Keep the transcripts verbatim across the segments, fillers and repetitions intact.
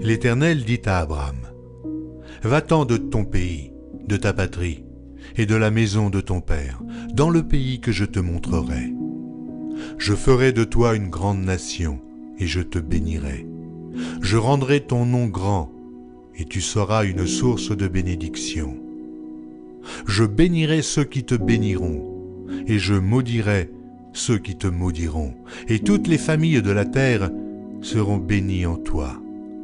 L'Éternel dit à Abram, « Va-t'en de ton pays, de ta patrie, et de la maison de ton père, dans le pays que je te montrerai. Je ferai de toi une grande nation, et je te bénirai. Je rendrai ton nom grand, et tu seras une source de bénédiction. Je bénirai ceux qui te béniront, et je maudirai ceux qui te maudiront, et toutes les familles de la terre seront bénies en toi. »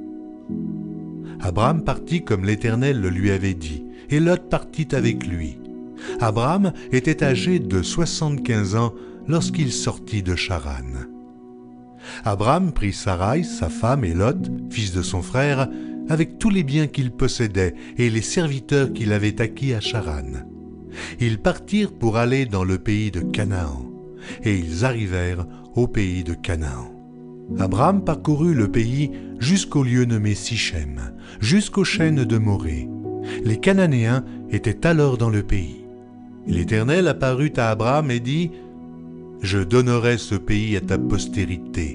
Abram partit comme l'Éternel le lui avait dit, et Lot partit avec lui. Abram était âgé de soixante-quinze ans lorsqu'il sortit de Charan. Abram prit Sarai, sa femme, et Lot, fils de son frère, avec tous les biens qu'il possédait et les serviteurs qu'il avait acquis à Charan. Ils partirent pour aller dans le pays de Canaan, et ils arrivèrent au pays de Canaan. Abram parcourut le pays jusqu'au lieu nommé Sichem, jusqu'aux chênes de Morée. Les Cananéens étaient alors dans le pays. L'Éternel apparut à Abram et dit, « Je donnerai ce pays à ta postérité. »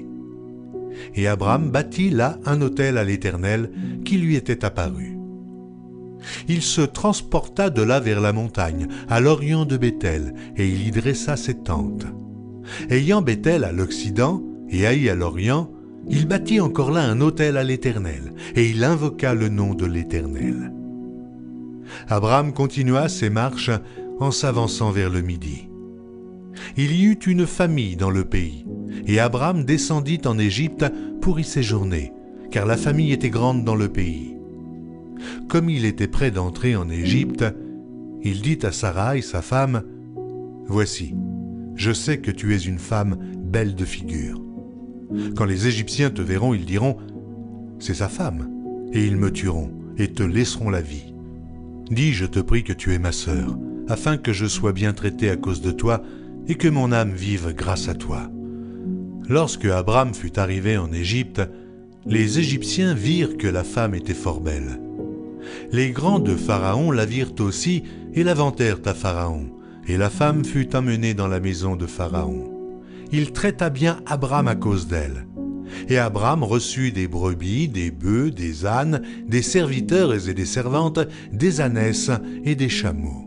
Et Abram bâtit là un autel à l'Éternel qui lui était apparu. Il se transporta de là vers la montagne, à l'orient de Béthel, et il y dressa ses tentes. Ayant Béthel à l'occident et Haï à l'orient, il bâtit encore là un autel à l'Éternel, et il invoqua le nom de l'Éternel. Abram continua ses marches en s'avançant vers le midi. Il y eut une famille dans le pays, et Abram descendit en Égypte pour y séjourner, car la famille était grande dans le pays. Comme il était près d'entrer en Égypte, il dit à Sarai, sa femme, « Voici, je sais que tu es une femme belle de figure. Quand les Égyptiens te verront, ils diront, « C'est sa femme », et ils me tueront et te laisseront la vie. Dis, je te prie, que tu es ma sœur, afin que je sois bien traité à cause de toi et que mon âme vive grâce à toi. » Lorsque Abram fut arrivé en Égypte, les Égyptiens virent que la femme était fort belle. Les grands de Pharaon la virent aussi et la vantèrent à Pharaon, et la femme fut emmenée dans la maison de Pharaon. Il traita bien Abram à cause d'elle. Et Abram reçut des brebis, des bœufs, des ânes, des serviteurs et des servantes, des ânesses et des chameaux.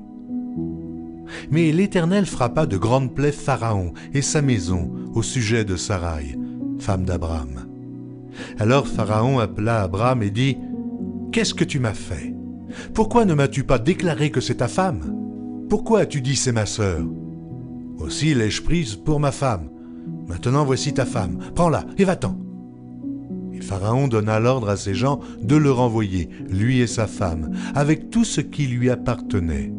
Mais l'Éternel frappa de grandes plaies Pharaon et sa maison au sujet de Sarai, femme d'Abram. Alors Pharaon appela Abram et dit, « Qu'est-ce que tu m'as fait? Pourquoi ne m'as-tu pas déclaré que c'est ta femme? Pourquoi as-tu dit c'est ma sœur? Aussi l'ai-je prise pour ma femme. Maintenant voici ta femme, prends-la et va-t'en. » Et Pharaon donna l'ordre à ses gens de le renvoyer, lui et sa femme, avec tout ce qui lui appartenait.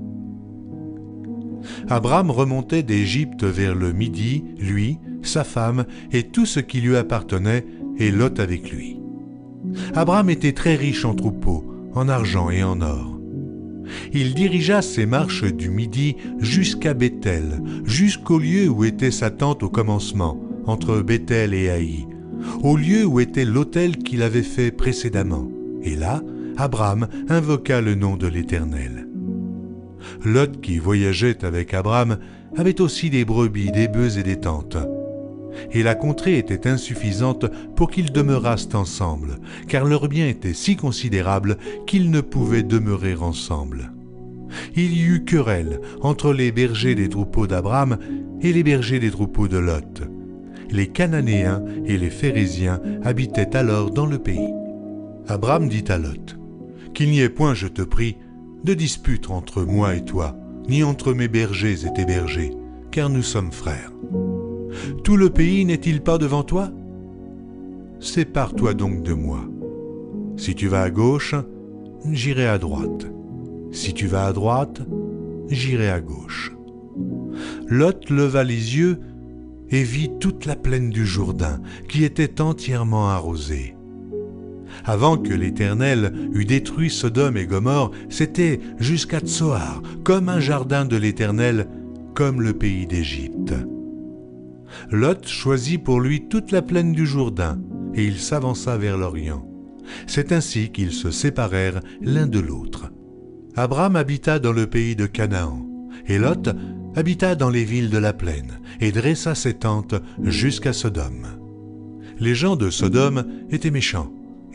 Abram remontait d'Égypte vers le midi, lui, sa femme et tout ce qui lui appartenait, et Lot avec lui. Abram était très riche en troupeaux, en argent et en or. Il dirigea ses marches du midi jusqu'à Béthel, jusqu'au lieu où était sa tente au commencement, entre Béthel et Haï, au lieu où était l'autel qu'il avait fait précédemment. Et là, Abram invoqua le nom de l'Éternel. Lot, qui voyageait avec Abram, avait aussi des brebis, des bœufs et des tentes. Et la contrée était insuffisante pour qu'ils demeurassent ensemble, car leurs biens étaient si considérables qu'ils ne pouvaient demeurer ensemble. Il y eut querelle entre les bergers des troupeaux d'Abram et les bergers des troupeaux de Lot. Les Cananéens et les Phéréziens habitaient alors dans le pays. Abram dit à Lot, « Qu'il n'y ait point, je te prie, de dispute entre moi et toi, ni entre mes bergers et tes bergers, car nous sommes frères. Tout le pays n'est-il pas devant toi? Sépare-toi donc de moi. Si tu vas à gauche, j'irai à droite. Si tu vas à droite, j'irai à gauche. » Lot leva les yeux et vit toute la plaine du Jourdain, qui était entièrement arrosée. Avant que l'Éternel eût détruit Sodome et Gomorrhe, c'était jusqu'à Tsoar, comme un jardin de l'Éternel, comme le pays d'Égypte. Lot choisit pour lui toute la plaine du Jourdain, et il s'avança vers l'Orient. C'est ainsi qu'ils se séparèrent l'un de l'autre. Abram habita dans le pays de Canaan, et Lot habita dans les villes de la plaine, et dressa ses tentes jusqu'à Sodome. Les gens de Sodome étaient méchants,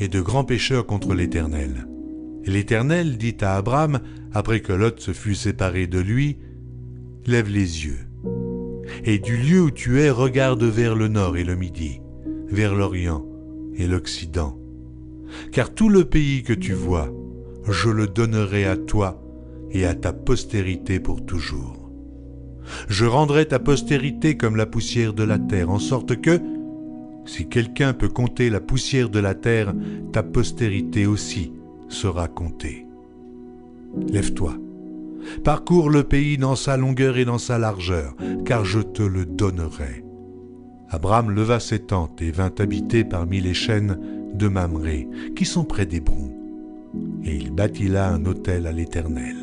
et de grands pécheurs contre l'Éternel. Et l'Éternel dit à Abram, après que Lot se fut séparé de lui, « Lève les yeux, et du lieu où tu es, regarde vers le nord et le midi, vers l'Orient et l'Occident. Car tout le pays que tu vois, je le donnerai à toi et à ta postérité pour toujours. Je rendrai ta postérité comme la poussière de la terre, en sorte que, si quelqu'un peut compter la poussière de la terre, ta postérité aussi sera comptée. Lève-toi, parcours le pays dans sa longueur et dans sa largeur, car je te le donnerai. » Abram leva ses tentes et vint habiter parmi les chênes de Mamré, qui sont près d'Hébron, et il bâtit là un autel à l'Éternel.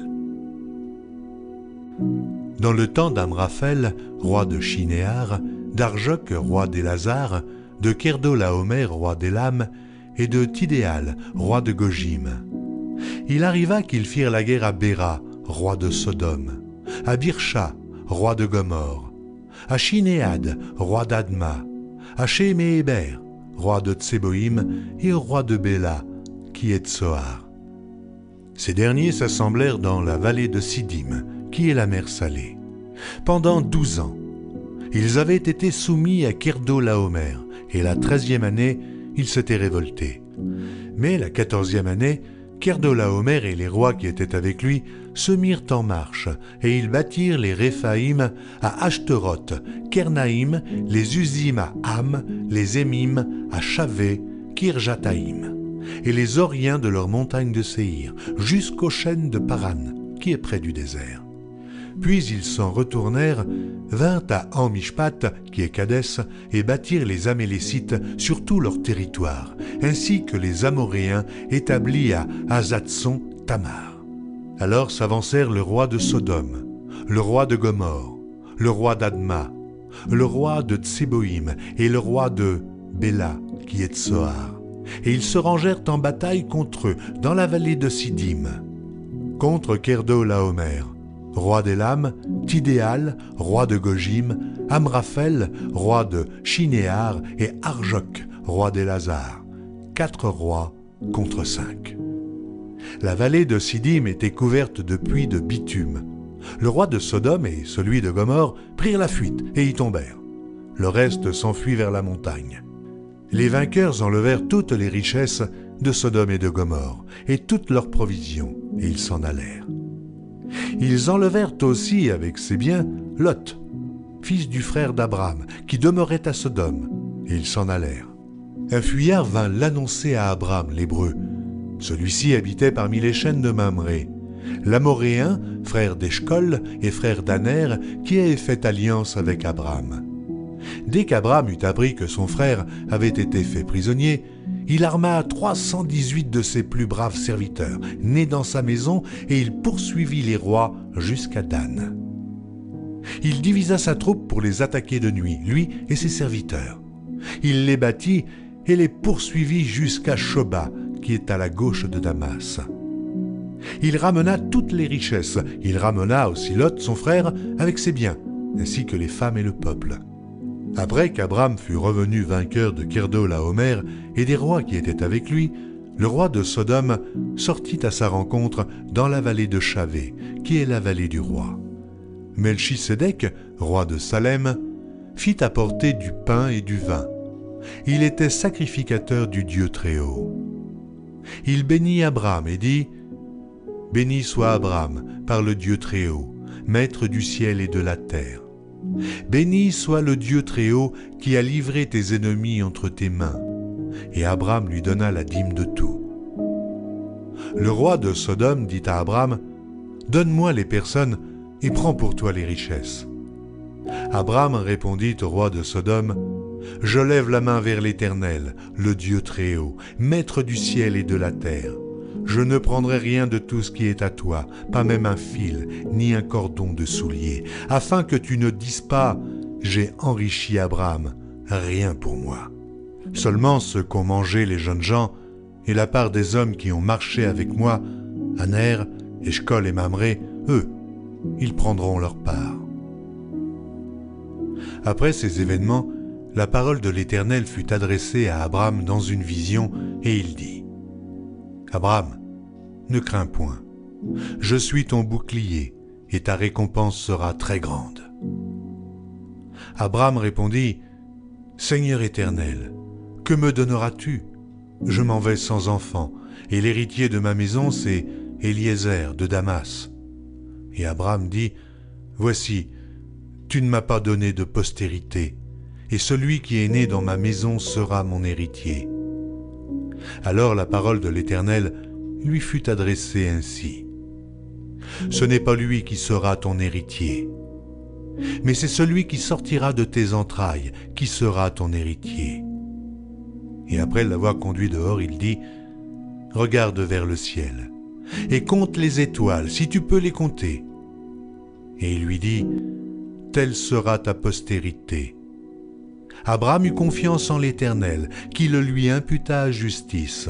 Dans le temps d'Amraphel, roi de Shinéar, d'Arjoc, roi d'Élazar, de Kerdolaomer, roi d'Élam, et de Tidéal, roi de Gojim, il arriva qu'ils firent la guerre à Béra, roi de Sodome, à Birsha, roi de Gomorre, à Shinéad, roi d'Adma, à Shéméhéber, roi de Tséboïm, et au roi de Béla, qui est Tsoar. Ces derniers s'assemblèrent dans la vallée de Sidim, qui est la mer Salée. Pendant douze ans, ils avaient été soumis à Kerdolaomer, et la treizième année, ils s'étaient révoltés. Mais la quatorzième année, Kerdolaomer et les rois qui étaient avec lui se mirent en marche, et ils bâtirent les Réphaïm à Ashtaroth, Kernaïm, les Uzim à Ham, les Émim à Chavé, Kirjataïm, et les Oriens de leur montagne de Séhir, jusqu'aux chênes de Paran, qui est près du désert. Puis ils s'en retournèrent, vinrent à En-Mishpat, qui est Kadès, et bâtirent les Amélécites sur tout leur territoire, ainsi que les Amoréens établis à Azatson Tamar. Alors s'avancèrent le roi de Sodome, le roi de Gomorre, le roi d'Adma, le roi de Tséboïm et le roi de Béla, qui est Tsoar, et ils se rangèrent en bataille contre eux dans la vallée de Sidim, contre Kerdolaomer, roi d'Élam, Tidéal, roi de Gojim, Amraphel, roi de Shinéar, et Arjoc, roi d'Élazar, quatre rois contre cinq. La vallée de Sidim était couverte de puits de bitume. Le roi de Sodome et celui de Gomorre prirent la fuite et y tombèrent. Le reste s'enfuit vers la montagne. Les vainqueurs enlevèrent toutes les richesses de Sodome et de Gomorre, et toutes leurs provisions, et ils s'en allèrent. Ils enlevèrent aussi avec ses biens Lot, fils du frère d'Abram, qui demeurait à Sodome, et ils s'en allèrent. Un fuyard vint l'annoncer à Abram, l'Hébreu. Celui-ci habitait parmi les chênes de Mamré. L'Amoréen, frère d'Eshcol et frère d'Aner, qui avait fait alliance avec Abram. Dès qu'Abram eut appris que son frère avait été fait prisonnier, il arma trois cent dix-huit de ses plus braves serviteurs, nés dans sa maison, et il poursuivit les rois jusqu'à Dan. Il divisa sa troupe pour les attaquer de nuit, lui et ses serviteurs. Il les battit et les poursuivit jusqu'à Shoba, qui est à la gauche de Damas. Il ramena toutes les richesses, il ramena aussi Lot, son frère, avec ses biens, ainsi que les femmes et le peuple. Après qu'Abram fut revenu vainqueur de Kerdolaomer et des rois qui étaient avec lui, le roi de Sodome sortit à sa rencontre dans la vallée de Chavé, qui est la vallée du roi. Melchisédek, roi de Salem, fit apporter du pain et du vin. Il était sacrificateur du Dieu Très-Haut. Il bénit Abram et dit « Béni soit Abram par le Dieu Très-Haut, maître du ciel et de la terre. Béni soit le Dieu Très-Haut qui a livré tes ennemis entre tes mains. » Et Abram lui donna la dîme de tout. Le roi de Sodome dit à Abram « Donne-moi les personnes et prends pour toi les richesses. » Abram répondit au roi de Sodome « Je lève la main vers l'Éternel, le Dieu Très-Haut, maître du ciel et de la terre. Je ne prendrai rien de tout ce qui est à toi, pas même un fil, ni un cordon de soulier, afin que tu ne dises pas « J'ai enrichi Abram, rien pour moi. » Seulement ce qu'ont mangé les jeunes gens, et la part des hommes qui ont marché avec moi, Aner, Eshcol et Mamré, eux, ils prendront leur part. Après ces événements, la parole de l'Éternel fut adressée à Abram dans une vision, et il dit : « Abram, ne crains point, je suis ton bouclier, et ta récompense sera très grande. » Abram répondit : « Seigneur Éternel, que me donneras-tu ? Je m'en vais sans enfant, et l'héritier de ma maison, c'est Éliézer de Damas. » Et Abram dit : « Voici, tu ne m'as pas donné de postérité, et celui qui est né dans ma maison sera mon héritier. » Alors la parole de l'Éternel lui fut adressée ainsi : « Ce n'est pas lui qui sera ton héritier, mais c'est celui qui sortira de tes entrailles qui sera ton héritier. » Et après l'avoir conduit dehors, il dit : « Regarde vers le ciel, et compte les étoiles, si tu peux les compter. » Et il lui dit : « Telle sera ta postérité. » Abram eut confiance en l'Éternel, qui le lui imputa à justice.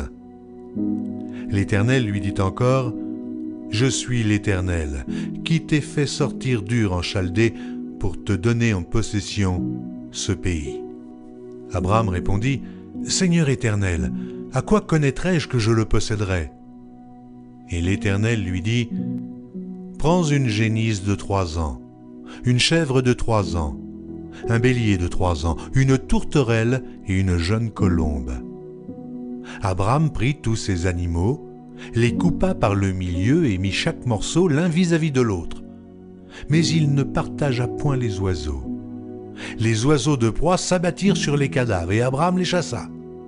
L'Éternel lui dit encore : « Je suis l'Éternel, qui t'ai fait sortir d'Ur en Chaldée pour te donner en possession ce pays. » Abram répondit : « Seigneur Éternel, à quoi connaîtrai-je que je le posséderai ?» Et l'Éternel lui dit : « Prends une génisse de trois ans, une chèvre de trois ans, un bélier de trois ans, une tourterelle et une jeune colombe. » Abram prit tous ces animaux, les coupa par le milieu et mit chaque morceau l'un vis-à-vis de l'autre. Mais il ne partagea point les oiseaux. Les oiseaux de proie s'abattirent sur les cadavres et Abram les chassa.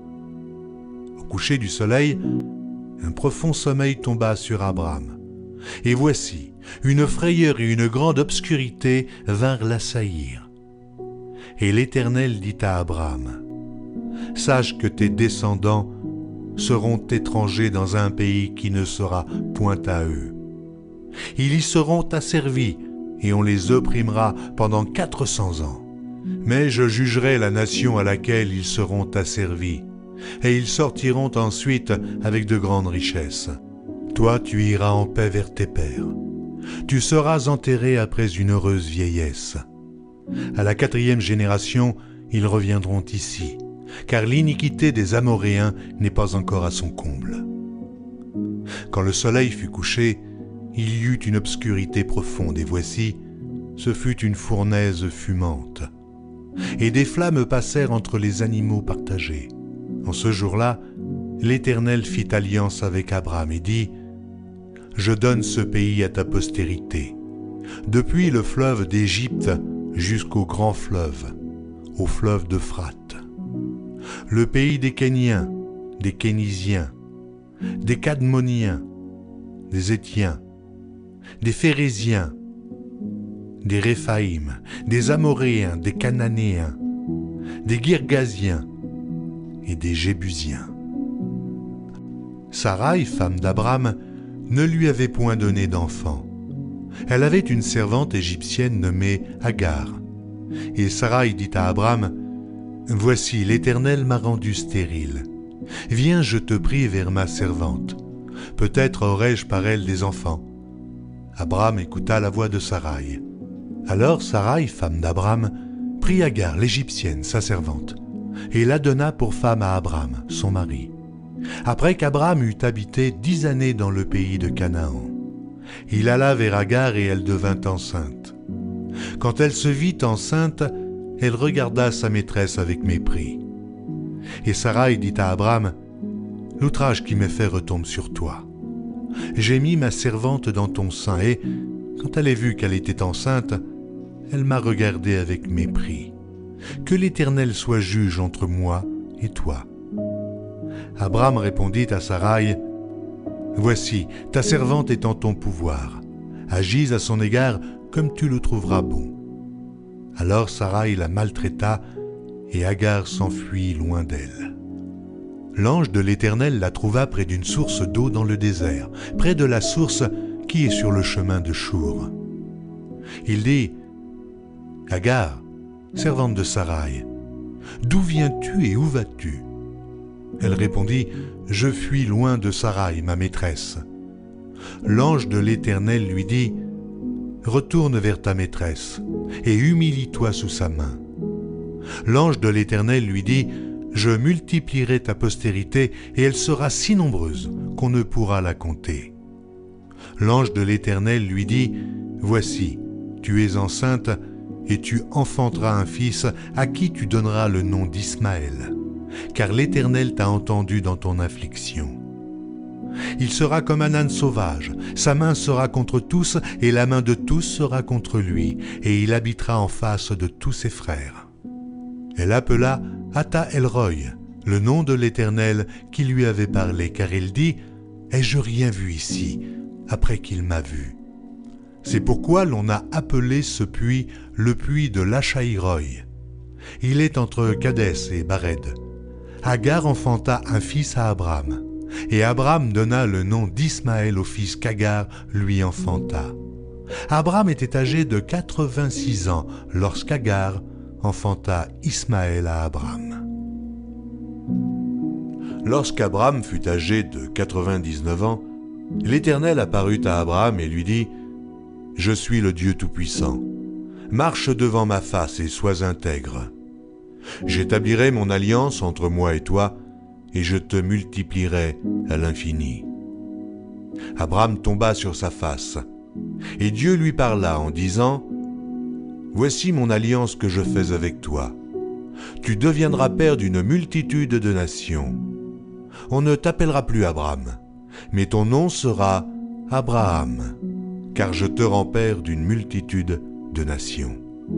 Au coucher du soleil, un profond sommeil tomba sur Abram. Et voici, une frayeur et une grande obscurité vinrent l'assaillir. Et l'Éternel dit à Abram : « Sache que tes descendants seront étrangers dans un pays qui ne sera point à eux. Ils y seront asservis, et on les opprimera pendant quatre cents ans. Mais je jugerai la nation à laquelle ils seront asservis, et ils sortiront ensuite avec de grandes richesses. Toi, tu iras en paix vers tes pères. Tu seras enterré après une heureuse vieillesse. À la quatrième génération, ils reviendront ici, car l'iniquité des Amoréens n'est pas encore à son comble. » Quand le soleil fut couché, il y eut une obscurité profonde, et voici, ce fut une fournaise fumante. Et des flammes passèrent entre les animaux partagés. En ce jour-là, l'Éternel fit alliance avec Abram et dit : « Je donne ce pays à ta postérité, depuis le fleuve d'Égypte jusqu'au grand fleuve, au fleuve d'Euphrate. Le pays des Kéniens, des Kénisiens, des Cadmoniens, des Étiens, des Phéréziens, des Réphaïm, des Amoréens, des Cananéens, des Girgasiens et des Jébusiens. » Saraï, femme d'Abram, ne lui avait point donné d'enfant. Elle avait une servante égyptienne nommée Agar. Et Saraï dit à Abram : « Voici, l'Éternel m'a rendu stérile. Viens, je te prie, vers ma servante. Peut-être aurai-je par elle des enfants. » Abram écouta la voix de Saraï. Alors Saraï, femme d'Abram, prit Agar, l'Égyptienne, sa servante, et la donna pour femme à Abram, son mari. Après qu'Abram eut habité dix années dans le pays de Canaan, il alla vers Agar et elle devint enceinte. Quand elle se vit enceinte, elle regarda sa maîtresse avec mépris. Et Saraï dit à Abram : « L'outrage qui m'est fait retombe sur toi. J'ai mis ma servante dans ton sein, et quand elle a vu qu'elle était enceinte, elle m'a regardé avec mépris. Que l'Éternel soit juge entre moi et toi. » Abram répondit à Saraï : « Voici, ta servante est en ton pouvoir. Agis à son égard comme tu le trouveras bon. » Alors Saraï la maltraita, et Agar s'enfuit loin d'elle. L'ange de l'Éternel la trouva près d'une source d'eau dans le désert, près de la source qui est sur le chemin de Chour. Il dit : « Agar, servante de Saraï, d'où viens-tu et où vas-tu » Elle répondit : « Je fuis loin de Saraï, ma maîtresse. » L'ange de l'Éternel lui dit : « Retourne vers ta maîtresse et humilie-toi sous sa main. L'ange de l'Éternel lui dit « Je multiplierai ta postérité et elle sera si nombreuse qu'on ne pourra la compter. » L'ange de l'Éternel lui dit « Voici, tu es enceinte et tu enfanteras un fils à qui tu donneras le nom d'Ismaël, car l'Éternel t'a entendu dans ton affliction. Il sera comme un âne sauvage, sa main sera contre tous et la main de tous sera contre lui, et il habitera en face de tous ses frères. » Elle appela Ata El-Roi, le nom de l'Éternel qui lui avait parlé, car il dit « Ai-je rien vu ici, après qu'il m'a vu ?» C'est pourquoi l'on a appelé ce puits le puits de Lachaïroi. Il est entre Kadès et Bared. Agar enfanta un fils à Abram, et Abram donna le nom d'Ismaël au fils qu'Agar lui enfanta. Abram était âgé de quatre-vingt-six ans lorsqu'Agar enfanta Ismaël à Abram. Lorsqu'Abram fut âgé de quatre-vingt-dix-neuf ans, l'Éternel apparut à Abram et lui dit « Je suis le Dieu Tout-Puissant. Marche devant ma face et sois intègre. J'établirai mon alliance entre moi et toi, et je te multiplierai à l'infini. » Abram tomba sur sa face, et Dieu lui parla en disant « Voici mon alliance que je fais avec toi. Tu deviendras père d'une multitude de nations. On ne t'appellera plus Abram, mais ton nom sera Abraham, car je te rends père d'une multitude de nations.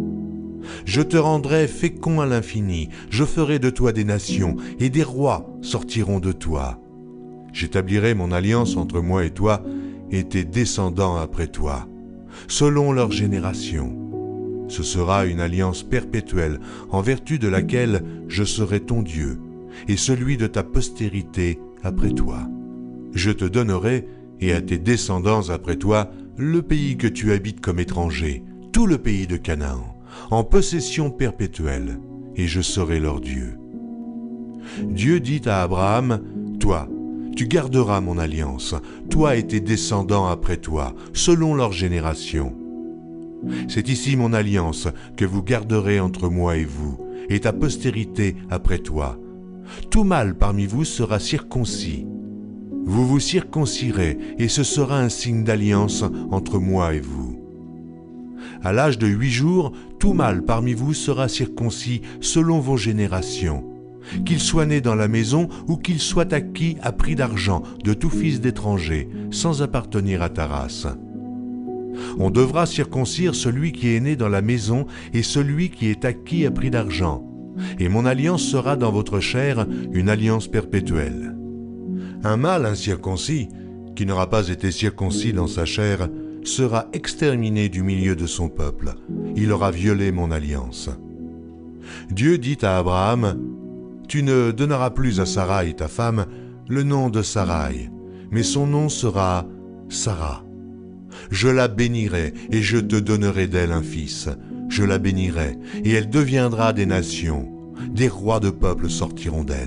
Je te rendrai fécond à l'infini, je ferai de toi des nations, et des rois sortiront de toi. J'établirai mon alliance entre moi et toi, et tes descendants après toi, selon leur génération. Ce sera une alliance perpétuelle, en vertu de laquelle je serai ton Dieu, et celui de ta postérité après toi. Je te donnerai, et à tes descendants après toi, le pays que tu habites comme étranger, tout le pays de Canaan, en possession perpétuelle, et je serai leur Dieu. » Dieu dit à Abraham, « Toi, tu garderas mon alliance, toi et tes descendants après toi, selon leur génération. C'est ici mon alliance que vous garderez entre moi et vous, et ta postérité après toi. Tout mâle parmi vous sera circoncis. Vous vous circoncirez, et ce sera un signe d'alliance entre moi et vous. À l'âge de huit jours, tout mâle parmi vous sera circoncis selon vos générations, qu'il soit né dans la maison ou qu'il soit acquis à prix d'argent de tout fils d'étranger, sans appartenir à ta race. On devra circoncire celui qui est né dans la maison et celui qui est acquis à prix d'argent, et mon alliance sera dans votre chair une alliance perpétuelle. Un mâle incirconcis, qui n'aura pas été circoncis dans sa chair, sera exterminé du milieu de son peuple. Il aura violé mon alliance. » Dieu dit à Abraham, « Tu ne donneras plus à Sarai, ta femme, le nom de Sarai, mais son nom sera Sarah. Je la bénirai et je te donnerai d'elle un fils. Je la bénirai et elle deviendra des nations. Des rois de peuples sortiront d'elle. »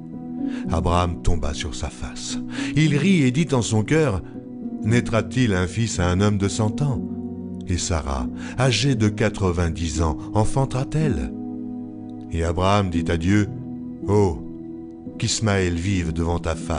Abraham tomba sur sa face. Il rit et dit en son cœur, « Naîtra-t-il un fils à un homme de cent ans? Et Sarah, âgée de quatre-vingt-dix ans, enfantera-t-elle? » Et Abraham dit à Dieu, « Oh, qu'Ismaël vive devant ta face. »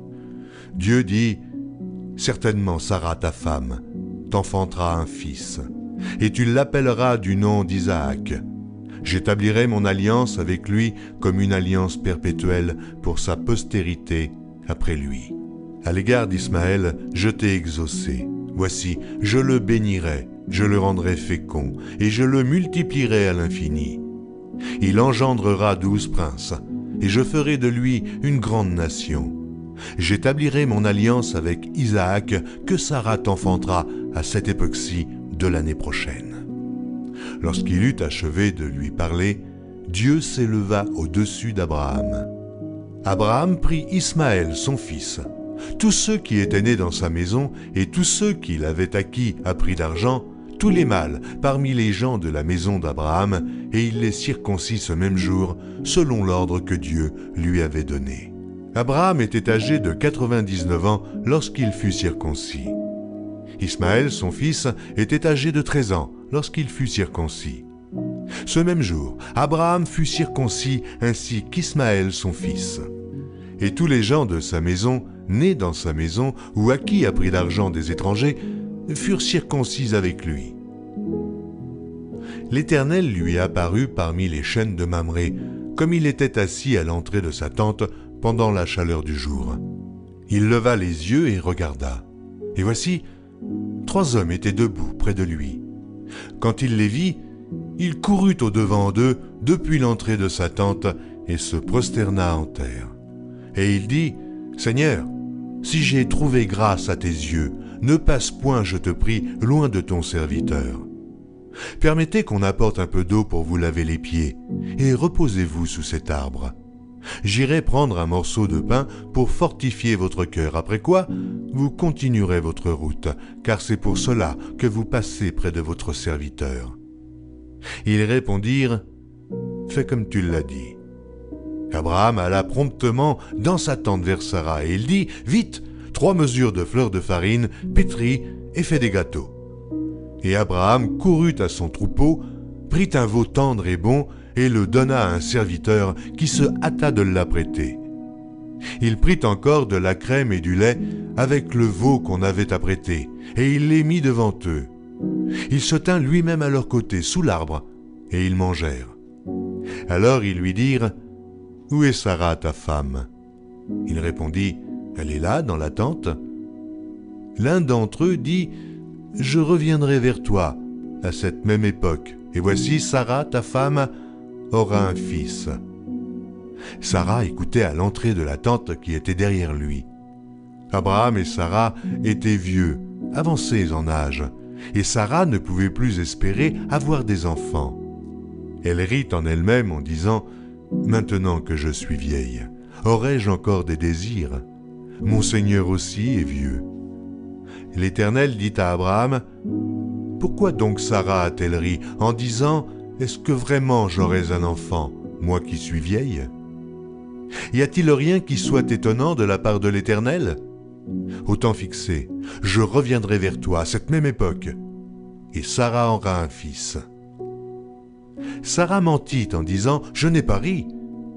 Dieu dit, « Certainement Sarah, ta femme, t'enfantera un fils, et tu l'appelleras du nom d'Isaac. J'établirai mon alliance avec lui comme une alliance perpétuelle pour sa postérité après lui. À l'égard d'Ismaël, je t'ai exaucé. Voici, je le bénirai, je le rendrai fécond, et je le multiplierai à l'infini. Il engendrera douze princes, et je ferai de lui une grande nation. J'établirai mon alliance avec Isaac que Sarah t'enfantera à cette époque-ci de l'année prochaine. » Lorsqu'il eut achevé de lui parler, Dieu s'éleva au-dessus d'Abraham. Abraham prit Ismaël, son fils, tous ceux qui étaient nés dans sa maison et tous ceux qu'il avait acquis à prix d'argent, tous les mâles parmi les gens de la maison d'Abraham, et il les circoncit ce même jour, selon l'ordre que Dieu lui avait donné. Abraham était âgé de quatre-vingt-dix-neuf ans lorsqu'il fut circoncis. Ismaël, son fils, était âgé de treize ans lorsqu'il fut circoncis. Ce même jour, Abraham fut circoncis ainsi qu'Ismaël son fils. Et tous les gens de sa maison, nés dans sa maison ou à qui a pris l'argent des étrangers, furent circoncis avec lui. L'Éternel lui apparut parmi les chênes de Mamré, comme il était assis à l'entrée de sa tente pendant la chaleur du jour. Il leva les yeux et regarda. Et voici, trois hommes étaient debout près de lui. Quand il les vit, il courut au-devant d'eux depuis l'entrée de sa tente et se prosterna en terre. Et il dit, « Seigneur, si j'ai trouvé grâce à tes yeux, ne passe point, je te prie, loin de ton serviteur. Permettez qu'on apporte un peu d'eau pour vous laver les pieds, et reposez-vous sous cet arbre. J'irai prendre un morceau de pain pour fortifier votre cœur, après quoi vous continuerez votre route, car c'est pour cela que vous passez près de votre serviteur. » Ils répondirent, « Fais comme tu l'as dit. » Abraham alla promptement dans sa tente vers Sarah, et il dit, « Vite, trois mesures de fleurs de farine, pétris et fais des gâteaux. » Et Abraham courut à son troupeau, prit un veau tendre et bon, et le donna à un serviteur qui se hâta de l'apprêter. Il prit encore de la crème et du lait avec le veau qu'on avait apprêté, et il les mit devant eux. Il se tint lui-même à leur côté, sous l'arbre, et ils mangèrent. Alors ils lui dirent, « Où est Sarah, ta femme ?» Il répondit, « Elle est là, dans la tente. » L'un d'entre eux dit, « Je reviendrai vers toi à cette même époque, et voici Sarah, ta femme, aura un fils. » Sarah écoutait à l'entrée de la tente qui était derrière lui. Abraham et Sarah étaient vieux, avancés en âge, et Sarah ne pouvait plus espérer avoir des enfants. Elle rit en elle-même en disant, « Maintenant que je suis vieille, aurai-je encore des désirs? Mon Seigneur aussi est vieux. » L'Éternel dit à Abraham, « Pourquoi donc Sarah a-t-elle ri en disant, « Est-ce que vraiment j'aurais un enfant, moi qui suis vieille ?» Y a-t-il rien qui soit étonnant de la part de l'Éternel? Au temps fixé, je reviendrai vers toi à cette même époque, et Sarah aura un fils. » Sarah mentit en disant, « Je n'ai pas ri, »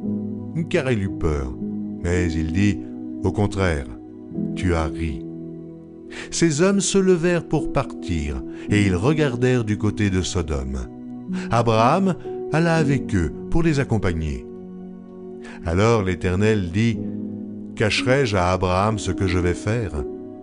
car elle eut peur. Mais il dit, « Au contraire, tu as ri. » Ces hommes se levèrent pour partir, et ils regardèrent du côté de Sodome. Abraham alla avec eux pour les accompagner. Alors l'Éternel dit, « Cacherai-je à Abraham ce que je vais faire?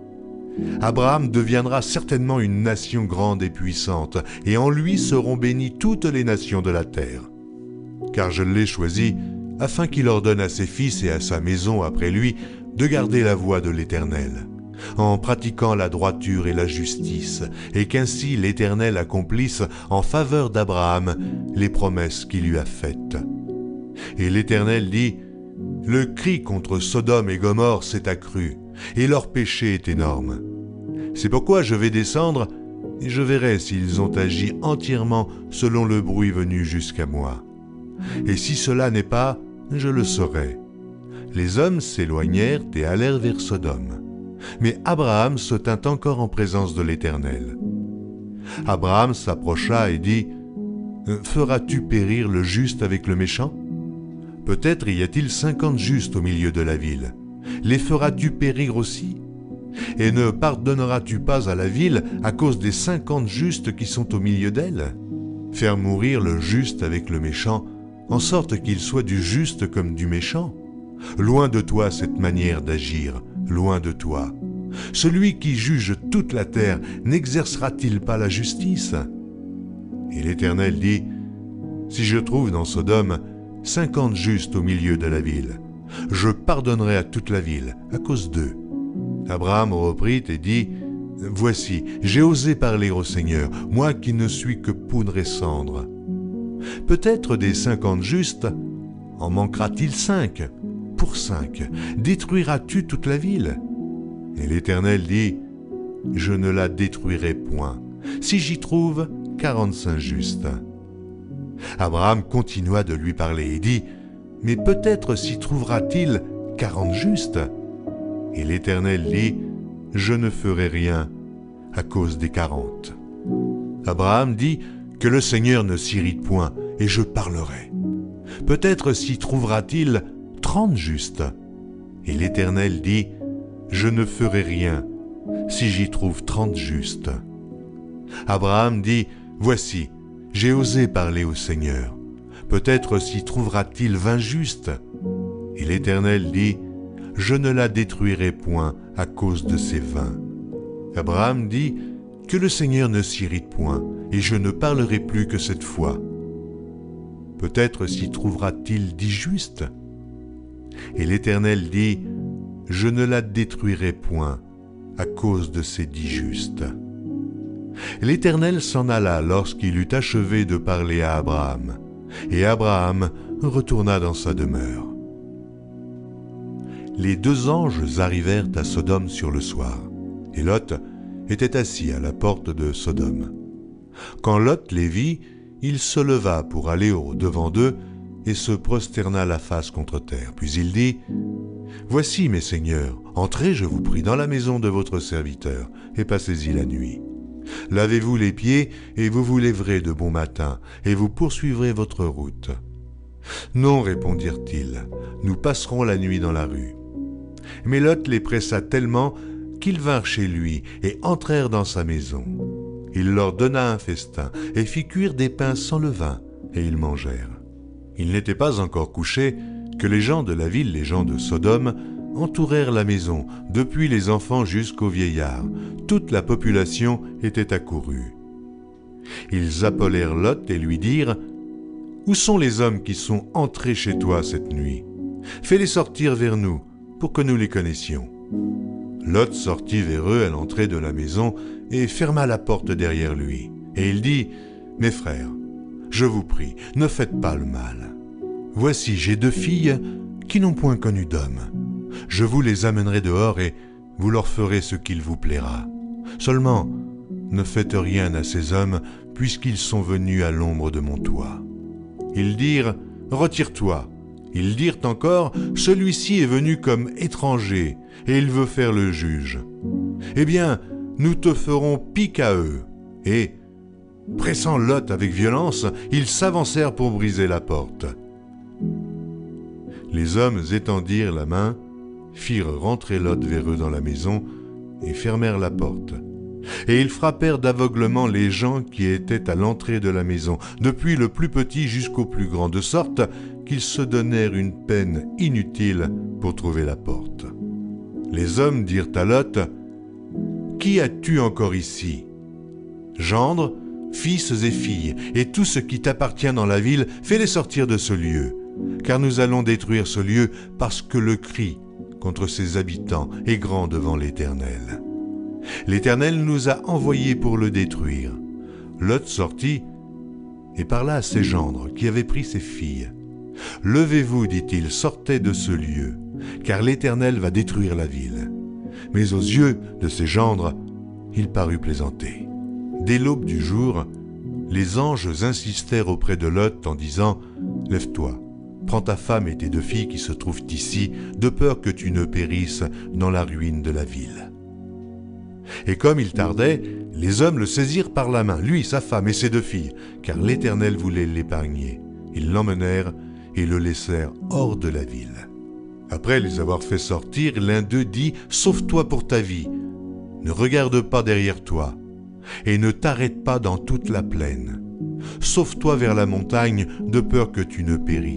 Abraham deviendra certainement une nation grande et puissante, et en lui seront bénies toutes les nations de la terre. Car je l'ai choisi afin qu'il ordonne à ses fils et à sa maison après lui de garder la voie de l'Éternel, en pratiquant la droiture et la justice, et qu'ainsi l'Éternel accomplisse en faveur d'Abraham les promesses qu'il lui a faites. » Et l'Éternel dit, « Le cri contre Sodome et Gomorrhe s'est accru, et leur péché est énorme. C'est pourquoi je vais descendre, et je verrai s'ils ont agi entièrement selon le bruit venu jusqu'à moi. Et si cela n'est pas, je le saurai. » Les hommes s'éloignèrent et allèrent vers Sodome. Mais Abraham se tint encore en présence de l'Éternel. Abraham s'approcha et dit, « Feras-tu périr le juste avec le méchant? Peut-être y a-t-il cinquante justes au milieu de la ville. Les feras-tu périr aussi? Et ne pardonneras-tu pas à la ville à cause des cinquante justes qui sont au milieu d'elle? Faire mourir le juste avec le méchant, en sorte qu'il soit du juste comme du méchant? Loin de toi cette manière d'agir, loin de toi. Celui qui juge toute la terre n'exercera-t-il pas la justice? » Et l'Éternel dit, « Si je trouve dans Sodome cinquante justes au milieu de la ville, je pardonnerai à toute la ville à cause d'eux. » Abraham reprit et dit, « Voici, j'ai osé parler au Seigneur, moi qui ne suis que poudre et cendre. Peut-être des cinquante justes, en manquera-t-il cinq? Pour cinq, détruiras-tu toute la ville? » Et l'Éternel dit, « Je ne la détruirai point, si j'y trouve quarante-cinq justes. » Abraham continua de lui parler et dit, « Mais peut-être s'y trouvera-t-il quarante justes? » Et l'Éternel dit, « Je ne ferai rien à cause des quarante. » Abraham dit, « Que le Seigneur ne s'irrite point, et je parlerai. Peut-être s'y trouvera-t-il trente justes. » Et l'Éternel dit, « Je ne ferai rien si j'y trouve trente justes. » Abraham dit, « Voici, j'ai osé parler au Seigneur. Peut-être s'y trouvera-t-il vingt justes. » Et l'Éternel dit, « Je ne la détruirai point à cause de ces vingt. » Abraham dit, « Que le Seigneur ne s'irrite point, et je ne parlerai plus que cette fois. Peut-être s'y trouvera-t-il dix justes. » Et l'Éternel dit, « Je ne la détruirai point à cause de ces dix justes. » L'Éternel s'en alla lorsqu'il eut achevé de parler à Abraham, et Abraham retourna dans sa demeure. Les deux anges arrivèrent à Sodome sur le soir, et Lot était assis à la porte de Sodome. Quand Lot les vit, il se leva pour aller au-devant d'eux et se prosterna la face contre terre. Puis il dit, « Voici, mes seigneurs, entrez, je vous prie, dans la maison de votre serviteur, et passez-y la nuit. Lavez-vous les pieds, et vous vous lèverez de bon matin, et vous poursuivrez votre route. » « Non, répondirent-ils, nous passerons la nuit dans la rue. » Mais Lot les pressa tellement qu'ils vinrent chez lui et entrèrent dans sa maison. Il leur donna un festin et fit cuire des pains sans levain, et ils mangèrent. Il n'était pas encore couché que les gens de la ville, les gens de Sodome, entourèrent la maison, depuis les enfants jusqu'aux vieillards. Toute la population était accourue. Ils appelèrent Lot et lui dirent, « Où sont les hommes qui sont entrés chez toi cette nuit? Fais-les sortir vers nous, pour que nous les connaissions. » Lot sortit vers eux à l'entrée de la maison et ferma la porte derrière lui. Et il dit, « Mes frères, je vous prie, ne faites pas le mal. Voici, j'ai deux filles qui n'ont point connu d'homme. Je vous les amènerai dehors et vous leur ferez ce qu'il vous plaira. Seulement, ne faites rien à ces hommes, puisqu'ils sont venus à l'ombre de mon toit. » Ils dirent, « Retire-toi. » Ils dirent encore, « Celui-ci est venu comme étranger, et il veut faire le juge. Eh bien, nous te ferons pis qu'à eux. » Et, pressant Lot avec violence, ils s'avancèrent pour briser la porte. Les hommes étendirent la main, firent rentrer Lot vers eux dans la maison, et fermèrent la porte. Et ils frappèrent d'aveuglement les gens qui étaient à l'entrée de la maison, depuis le plus petit jusqu'au plus grand, de sorte qu'ils se donnèrent une peine inutile pour trouver la porte. Les hommes dirent à Lot, « Qui as-tu encore ici? Gendre, fils et filles, et tout ce qui t'appartient dans la ville, fais-les sortir de ce lieu, car nous allons détruire ce lieu parce que le cri contre ses habitants est grand devant l'Éternel. L'Éternel nous a envoyés pour le détruire. » Lot sortit et parla à ses gendres qui avaient pris ses filles. « Levez-vous, dit-il, sortez de ce lieu, car l'Éternel va détruire la ville. » Mais aux yeux de ses gendres, il parut plaisanter. Dès l'aube du jour, les anges insistèrent auprès de Lot en disant, « Lève-toi, prends ta femme et tes deux filles qui se trouvent ici, de peur que tu ne périsses dans la ruine de la ville. » Et comme il tardait, les hommes le saisirent par la main, lui, sa femme et ses deux filles, car l'Éternel voulait l'épargner. Ils l'emmenèrent et le laissèrent hors de la ville. Après les avoir fait sortir, l'un d'eux dit, « Sauve-toi pour ta vie, ne regarde pas derrière toi, et ne t'arrête pas dans toute la plaine. Sauve-toi vers la montagne, de peur que tu ne périsses. »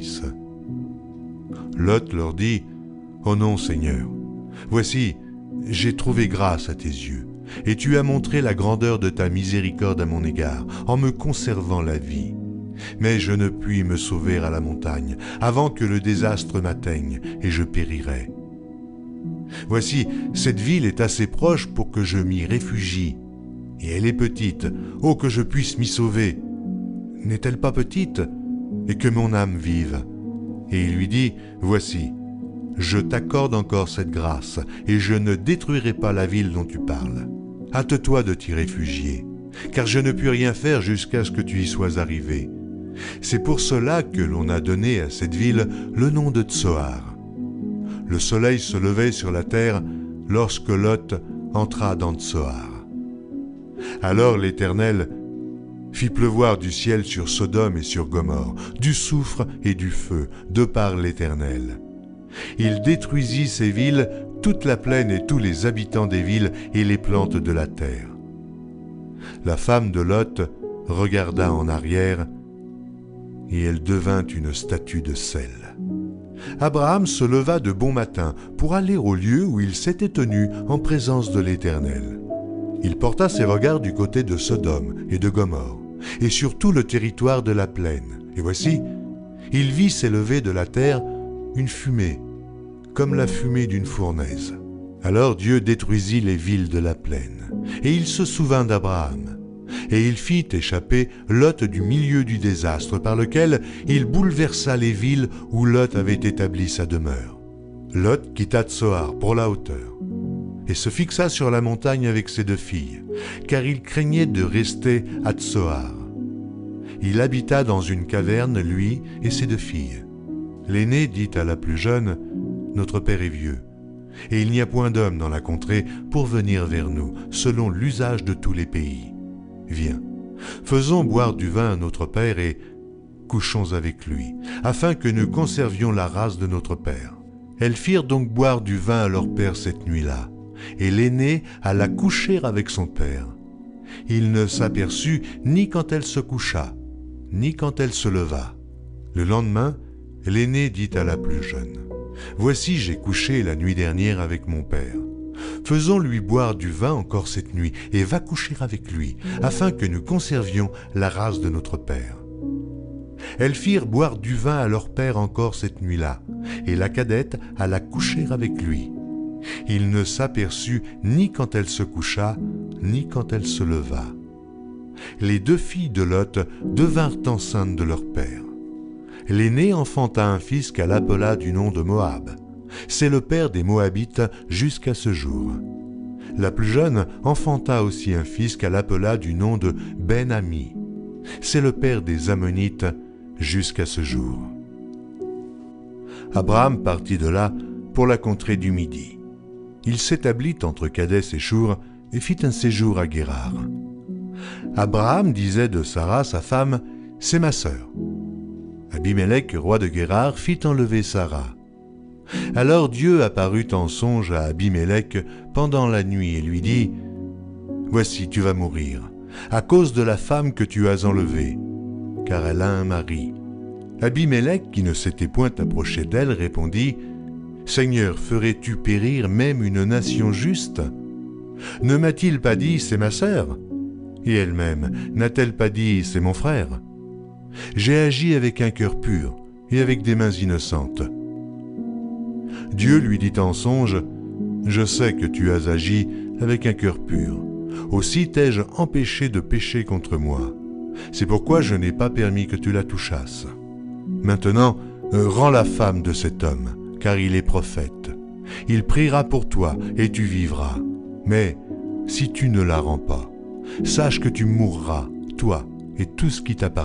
Lot leur dit, « Oh non, Seigneur, voici, j'ai trouvé grâce à tes yeux, et tu as montré la grandeur de ta miséricorde à mon égard, en me conservant la vie. Mais je ne puis me sauver à la montagne, avant que le désastre m'atteigne, et je périrai. Voici, cette ville est assez proche pour que je m'y réfugie, et elle est petite, oh que je puisse m'y sauver. N'est-elle pas petite, et que mon âme vive? » Et il lui dit, « Voici, je t'accorde encore cette grâce, et je ne détruirai pas la ville dont tu parles. Hâte-toi de t'y réfugier, car je ne puis rien faire jusqu'à ce que tu y sois arrivé. C'est pour cela que l'on a donné à cette ville le nom de Tsoar. » Le soleil se levait sur la terre lorsque Lot entra dans Tsoar. Alors l'Éternel fit pleuvoir du ciel sur Sodome et sur Gomorrhe, du soufre et du feu, de par l'Éternel. Il détruisit ces villes, toute la plaine et tous les habitants des villes et les plantes de la terre. La femme de Lot regarda en arrière, et elle devint une statue de sel. Abraham se leva de bon matin pour aller au lieu où il s'était tenu en présence de l'Éternel. Il porta ses regards du côté de Sodome et de Gomorrhe, et sur tout le territoire de la plaine. Et voici, il vit s'élever de la terre une fumée, comme la fumée d'une fournaise. Alors Dieu détruisit les villes de la plaine, et il se souvint d'Abraham. Et il fit échapper Lot du milieu du désastre par lequel il bouleversa les villes où Lot avait établi sa demeure. Lot quitta Tsoar pour la hauteur, et se fixa sur la montagne avec ses deux filles, car il craignait de rester à Tsoar. Il habita dans une caverne, lui et ses deux filles. L'aîné dit à la plus jeune, « Notre père est vieux, et il n'y a point d'homme dans la contrée pour venir vers nous, selon l'usage de tous les pays. Viens, faisons boire du vin à notre père et couchons avec lui, afin que nous conservions la race de notre père. » Elles firent donc boire du vin à leur père cette nuit-là, et l'aînée alla coucher avec son père. Il ne s'aperçut ni quand elle se coucha, ni quand elle se leva. Le lendemain, l'aînée dit à la plus jeune, « Voici, j'ai couché la nuit dernière avec mon père. Faisons-lui boire du vin encore cette nuit, et va coucher avec lui, afin que nous conservions la race de notre père. » Elles firent boire du vin à leur père encore cette nuit-là, et la cadette alla coucher avec lui. Il ne s'aperçut ni quand elle se coucha, ni quand elle se leva. Les deux filles de Lot devinrent enceintes de leur père. L'aînée enfanta un fils qu'elle appela du nom de Moab. C'est le père des Moabites jusqu'à ce jour. La plus jeune enfanta aussi un fils qu'elle appela du nom de Ben-Ami. C'est le père des Ammonites jusqu'à ce jour. Abraham partit de là pour la contrée du Midi. Il s'établit entre Kadès et Shur et fit un séjour à Guérar. Abraham disait de Sarah, sa femme, « C'est ma sœur. » Abimélec, roi de Guérar, fit enlever Sarah. Alors Dieu apparut en songe à Abimélec pendant la nuit et lui dit, « Voici, tu vas mourir, à cause de la femme que tu as enlevée, car elle a un mari. » Abimélec, qui ne s'était point approché d'elle, répondit, « Seigneur, ferais-tu périr même une nation juste? Ne m'a-t-il pas dit, c'est ma sœur? Et elle-même, n'a-t-elle pas dit, c'est mon frère? J'ai agi avec un cœur pur et avec des mains innocentes. » Dieu lui dit en songe, « Je sais que tu as agi avec un cœur pur. Aussi t'ai-je empêché de pécher contre moi. C'est pourquoi je n'ai pas permis que tu la touchasses. Maintenant, rends la femme de cet homme, car il est prophète. Il priera pour toi et tu vivras. Mais si tu ne la rends pas, sache que tu mourras, toi et tout ce qui t'appartient. »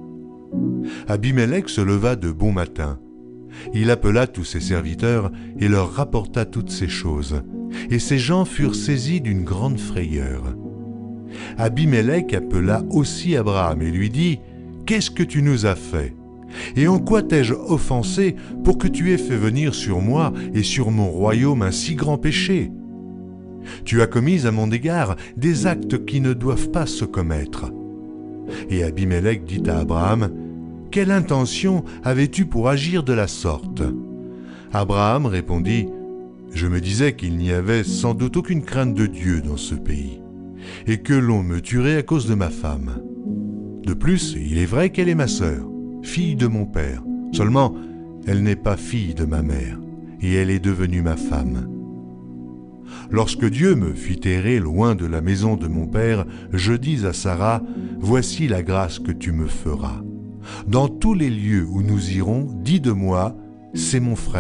Abimélec se leva de bon matin. Il appela tous ses serviteurs et leur rapporta toutes ces choses. Et ces gens furent saisis d'une grande frayeur. Abimélec appela aussi Abraham et lui dit, « Qu'est-ce que tu nous as fait? Et en quoi t'ai-je offensé pour que tu aies fait venir sur moi et sur mon royaume un si grand péché? Tu as commis à mon égard des actes qui ne doivent pas se commettre. » Et Abimélec dit à Abraham, « Quelle intention avais-tu pour agir de la sorte? » Abraham répondit, « Je me disais qu'il n'y avait sans doute aucune crainte de Dieu dans ce pays, et que l'on me tuerait à cause de ma femme. De plus, il est vrai qu'elle est ma sœur, fille de mon père. Seulement, elle n'est pas fille de ma mère, et elle est devenue ma femme. Lorsque Dieu me fit errer loin de la maison de mon père, je dis à Sarah, « Voici la grâce que tu me feras. Dans tous les lieux où nous irons, dis de moi, c'est mon frère. »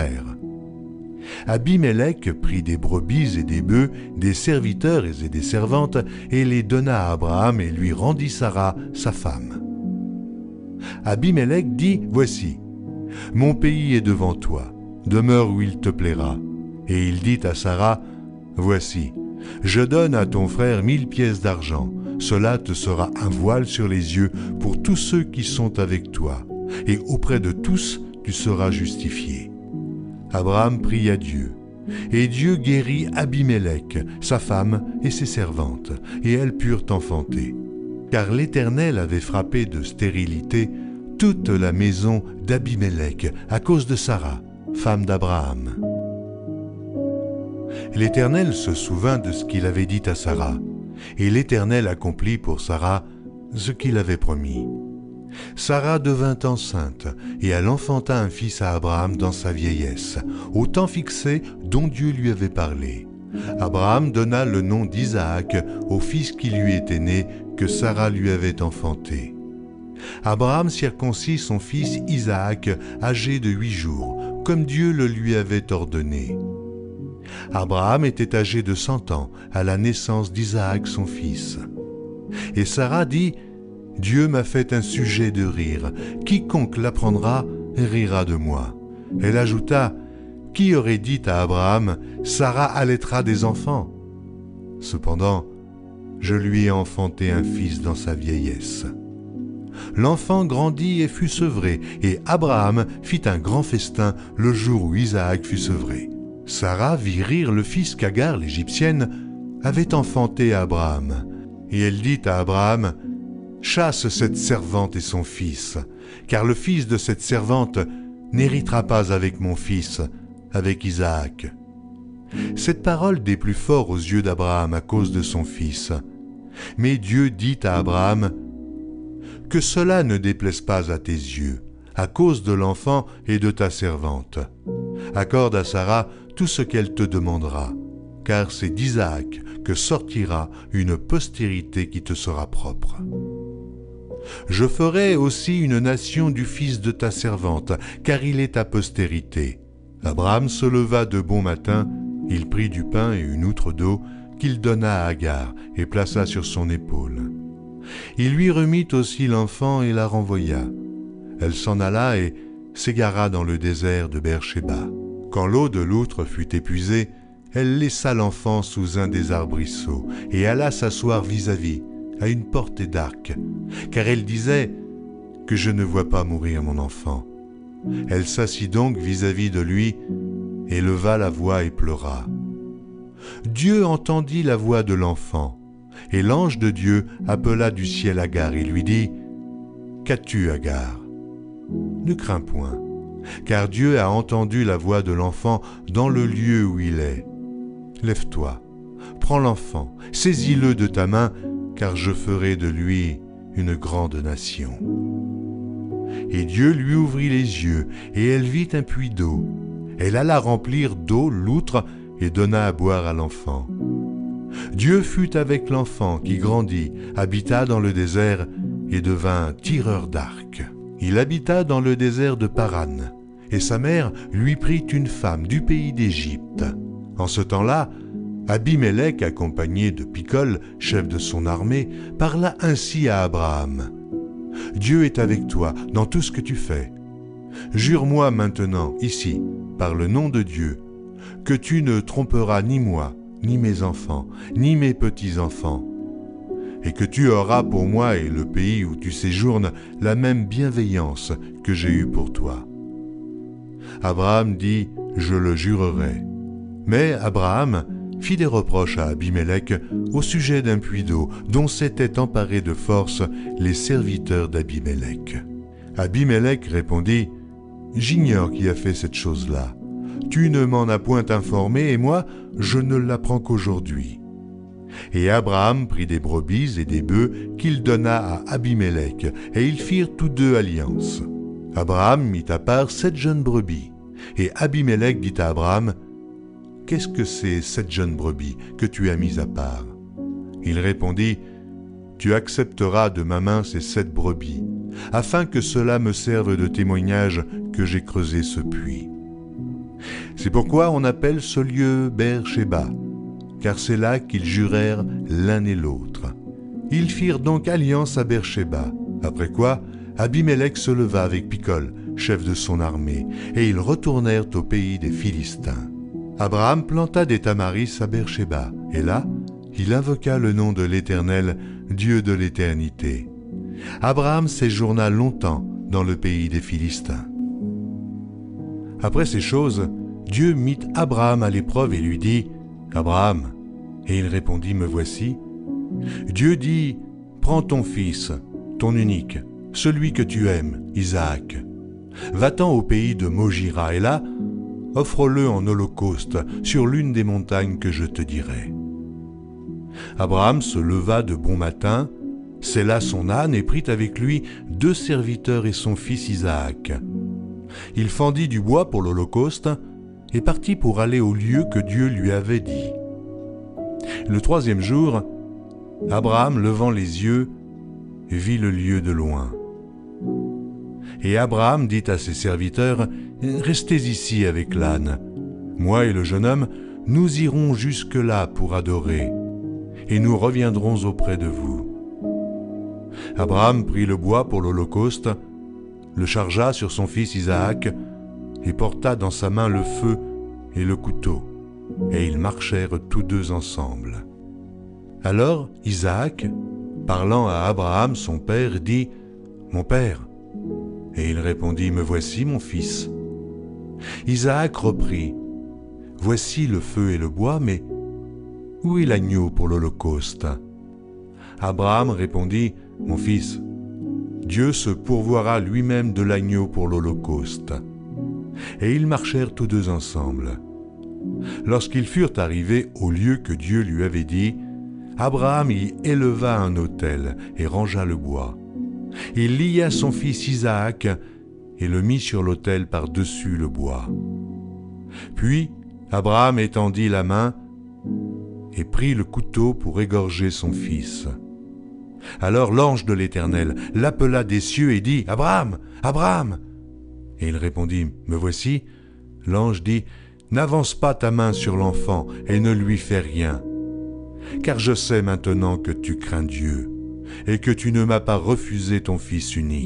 Abimélec prit des brebis et des bœufs, des serviteurs et des servantes, et les donna à Abraham et lui rendit Sarah, sa femme. Abimélec dit, « Voici, mon pays est devant toi, demeure où il te plaira. » Et il dit à Sarah, « Voici, je donne à ton frère mille pièces d'argent, cela te sera un voile sur les yeux pour tous ceux qui sont avec toi, et auprès de tous tu seras justifié. » Abraham pria Dieu, et Dieu guérit Abimélec, sa femme et ses servantes, et elles purent enfanter. Car l'Éternel avait frappé de stérilité toute la maison d'Abimélec à cause de Sara, femme d'Abraham. L'Éternel se souvint de ce qu'il avait dit à Sara, et l'Éternel accomplit pour Sara ce qu'il avait promis. Sara devint enceinte, et elle enfanta un fils à Abraham dans sa vieillesse, au temps fixé dont Dieu lui avait parlé. Abraham donna le nom d'Isaac au fils qui lui était né, que Sara lui avait enfanté. Abraham circoncit son fils Isaac, âgé de huit jours, comme Dieu le lui avait ordonné. Abraham était âgé de cent ans à la naissance d'Isaac son fils. Et Sara dit, « Dieu m'a fait un sujet de rire, quiconque l'apprendra rira de moi. » Elle ajouta, « Qui aurait dit à Abraham, Sara allaitera des enfants? Cependant, je lui ai enfanté un fils dans sa vieillesse. » L'enfant grandit et fut sevré, et Abraham fit un grand festin le jour où Isaac fut sevré. Sara vit rire le fils qu'Agar, l'Égyptienne, avait enfanté à Abraham, et elle dit à Abraham, « Chasse cette servante et son fils, car le fils de cette servante n'héritera pas avec mon fils, avec Isaac. » Cette parole déplut fort aux yeux d'Abraham à cause de son fils. Mais Dieu dit à Abraham, « Que cela ne déplaise pas à tes yeux, à cause de l'enfant et de ta servante. Accorde à Sara tout ce qu'elle te demandera, car c'est d'Isaac que sortira une postérité qui te sera propre. Je ferai aussi une nation du fils de ta servante, car il est ta postérité. » Abraham se leva de bon matin, il prit du pain et une outre d'eau qu'il donna à Agar et plaça sur son épaule. Il lui remit aussi l'enfant et la renvoya. Elle s'en alla et s'égara dans le désert de Beer-Shéba. Quand l'eau de l'outre fut épuisée, elle laissa l'enfant sous un des arbrisseaux et alla s'asseoir vis-à-vis, à une portée d'arc, car elle disait « Que je ne vois pas mourir mon enfant. » Elle s'assit donc vis-à-vis de lui, et leva la voix et pleura. Dieu entendit la voix de l'enfant, et l'ange de Dieu appela du ciel Agar et lui dit, « Qu'as-tu, Agar? Ne crains point, car Dieu a entendu la voix de l'enfant dans le lieu où il est. Lève-toi, prends l'enfant, saisis-le de ta main, car je ferai de lui une grande nation. » Et Dieu lui ouvrit les yeux, et elle vit un puits d'eau. Elle alla remplir d'eau l'outre et donna à boire à l'enfant. Dieu fut avec l'enfant qui grandit, habita dans le désert et devint tireur d'arc. Il habita dans le désert de Paran, et sa mère lui prit une femme du pays d'Égypte. En ce temps-là, Abimélec, accompagné de Picol, chef de son armée, parla ainsi à Abraham. « Dieu est avec toi dans tout ce que tu fais. Jure-moi maintenant, ici, par le nom de Dieu, que tu ne tromperas ni moi, ni mes enfants, ni mes petits-enfants, et que tu auras pour moi et le pays où tu séjournes la même bienveillance que j'ai eue pour toi. » Abraham dit, « Je le jurerai. » Mais Abraham fit des reproches à Abimélec au sujet d'un puits d'eau dont s'étaient emparés de force les serviteurs d'Abimélec. Abimélec répondit, « J'ignore qui a fait cette chose-là. Tu ne m'en as point informé et moi, je ne l'apprends qu'aujourd'hui. » Et Abraham prit des brebis et des bœufs qu'il donna à Abimélec, et ils firent tous deux alliance. Abraham mit à part sept jeunes brebis, et Abimélec dit à Abraham, « Qu'est-ce que c'est sept jeunes brebis que tu as mis à part ?» Il répondit, « Tu accepteras de ma main ces sept brebis, afin que cela me serve de témoignage que j'ai creusé ce puits. » C'est pourquoi on appelle ce lieu Beer-Shéba, car c'est là qu'ils jurèrent l'un et l'autre. Ils firent donc alliance à Beer-Shéba, après quoi Abimélec se leva avec Picol, chef de son armée, et ils retournèrent au pays des Philistins. Abraham planta des tamaris à Beer-Shéba, et là, il invoqua le nom de l'Éternel Dieu de l'éternité. Abraham séjourna longtemps dans le pays des Philistins. Après ces choses, Dieu mit Abraham à l'épreuve et lui dit « Abraham » et il répondit « Me voici ». Dieu dit « Prends ton fils, ton unique, celui que tu aimes, Isaac. Va-t'en au pays de Mojira et là, offre-le en holocauste sur l'une des montagnes que je te dirai. » Abraham se leva de bon matin, sella son âne et prit avec lui deux serviteurs et son fils Isaac. Il fendit du bois pour l'holocauste et partit pour aller au lieu que Dieu lui avait dit. Le troisième jour, Abraham, levant les yeux, vit le lieu de loin. Et Abraham dit à ses serviteurs, « Restez ici avec l'âne. Moi et le jeune homme, nous irons jusque-là pour adorer, et nous reviendrons auprès de vous. » Abraham prit le bois pour l'holocauste, le chargea sur son fils Isaac, et porta dans sa main le feu et le couteau, et ils marchèrent tous deux ensemble. Alors Isaac, parlant à Abraham son père, dit « Mon père » et il répondit « Me voici, mon fils. » Isaac reprit « Voici le feu et le bois, mais où est l'agneau pour l'holocauste » Abraham répondit « Mon fils, Dieu se pourvoira lui-même de l'agneau pour l'holocauste. » Et ils marchèrent tous deux ensemble. Lorsqu'ils furent arrivés au lieu que Dieu lui avait dit, Abraham y éleva un autel et rangea le bois. Il lia son fils Isaac et le mit sur l'autel par-dessus le bois. Puis Abraham étendit la main et prit le couteau pour égorger son fils. Alors l'ange de l'Éternel l'appela des cieux et dit « Abraham, Abraham !» Et il répondit « Me voici ». L'ange dit « N'avance pas ta main sur l'enfant et ne lui fais rien, car je sais maintenant que tu crains Dieu et que tu ne m'as pas refusé ton fils unique. »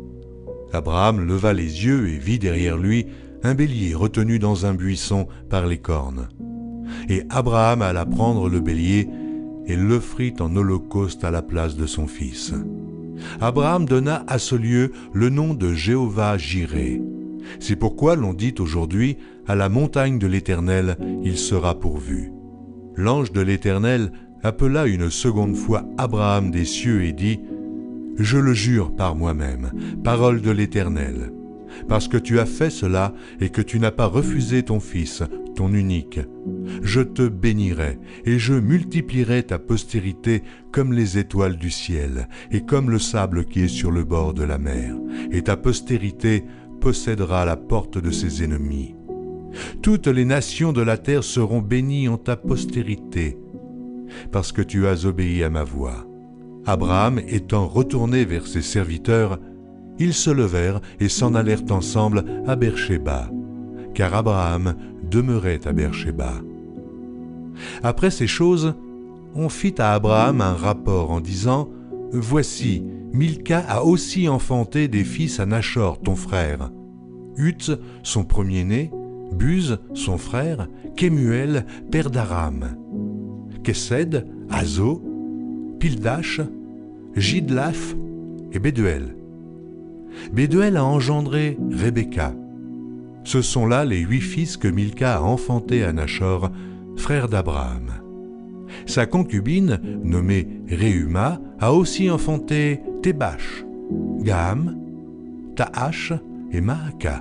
Abraham leva les yeux et vit derrière lui un bélier retenu dans un buisson par les cornes. Et Abraham alla prendre le bélier et l'offrit en holocauste à la place de son fils. Abraham donna à ce lieu le nom de Jéhovah-Jireh. C'est pourquoi l'on dit aujourd'hui, à la montagne de l'Éternel, il sera pourvu. L'ange de l'Éternel appela une seconde fois Abraham des cieux et dit, « Je le jure par moi-même, parole de l'Éternel, parce que tu as fait cela et que tu n'as pas refusé ton fils, ton unique. Je te bénirai et je multiplierai ta postérité comme les étoiles du ciel et comme le sable qui est sur le bord de la mer, et ta postérité possédera la porte de ses ennemis. Toutes les nations de la terre seront bénies en ta postérité, parce que tu as obéi à ma voix. » Abraham étant retourné vers ses serviteurs, ils se levèrent et s'en allèrent ensemble à Beer-shéba, car Abraham demeurait à Beer-shéba. Après ces choses, on fit à Abraham un rapport en disant « Voici, Milca a aussi enfanté des fils à Nachor, ton frère, Uth, son premier-né, Buz, son frère, Kemuel, père d'Aram, Kesed, Azo, Pildash, Jidlaph et Béduel. Béduel a engendré Rebecca. Ce sont là les huit fils que Milca a enfantés à Nachor, frère d'Abraham. Sa concubine, nommée Réhuma, a aussi enfanté Thébash, Gaham, Tahash et Maaka.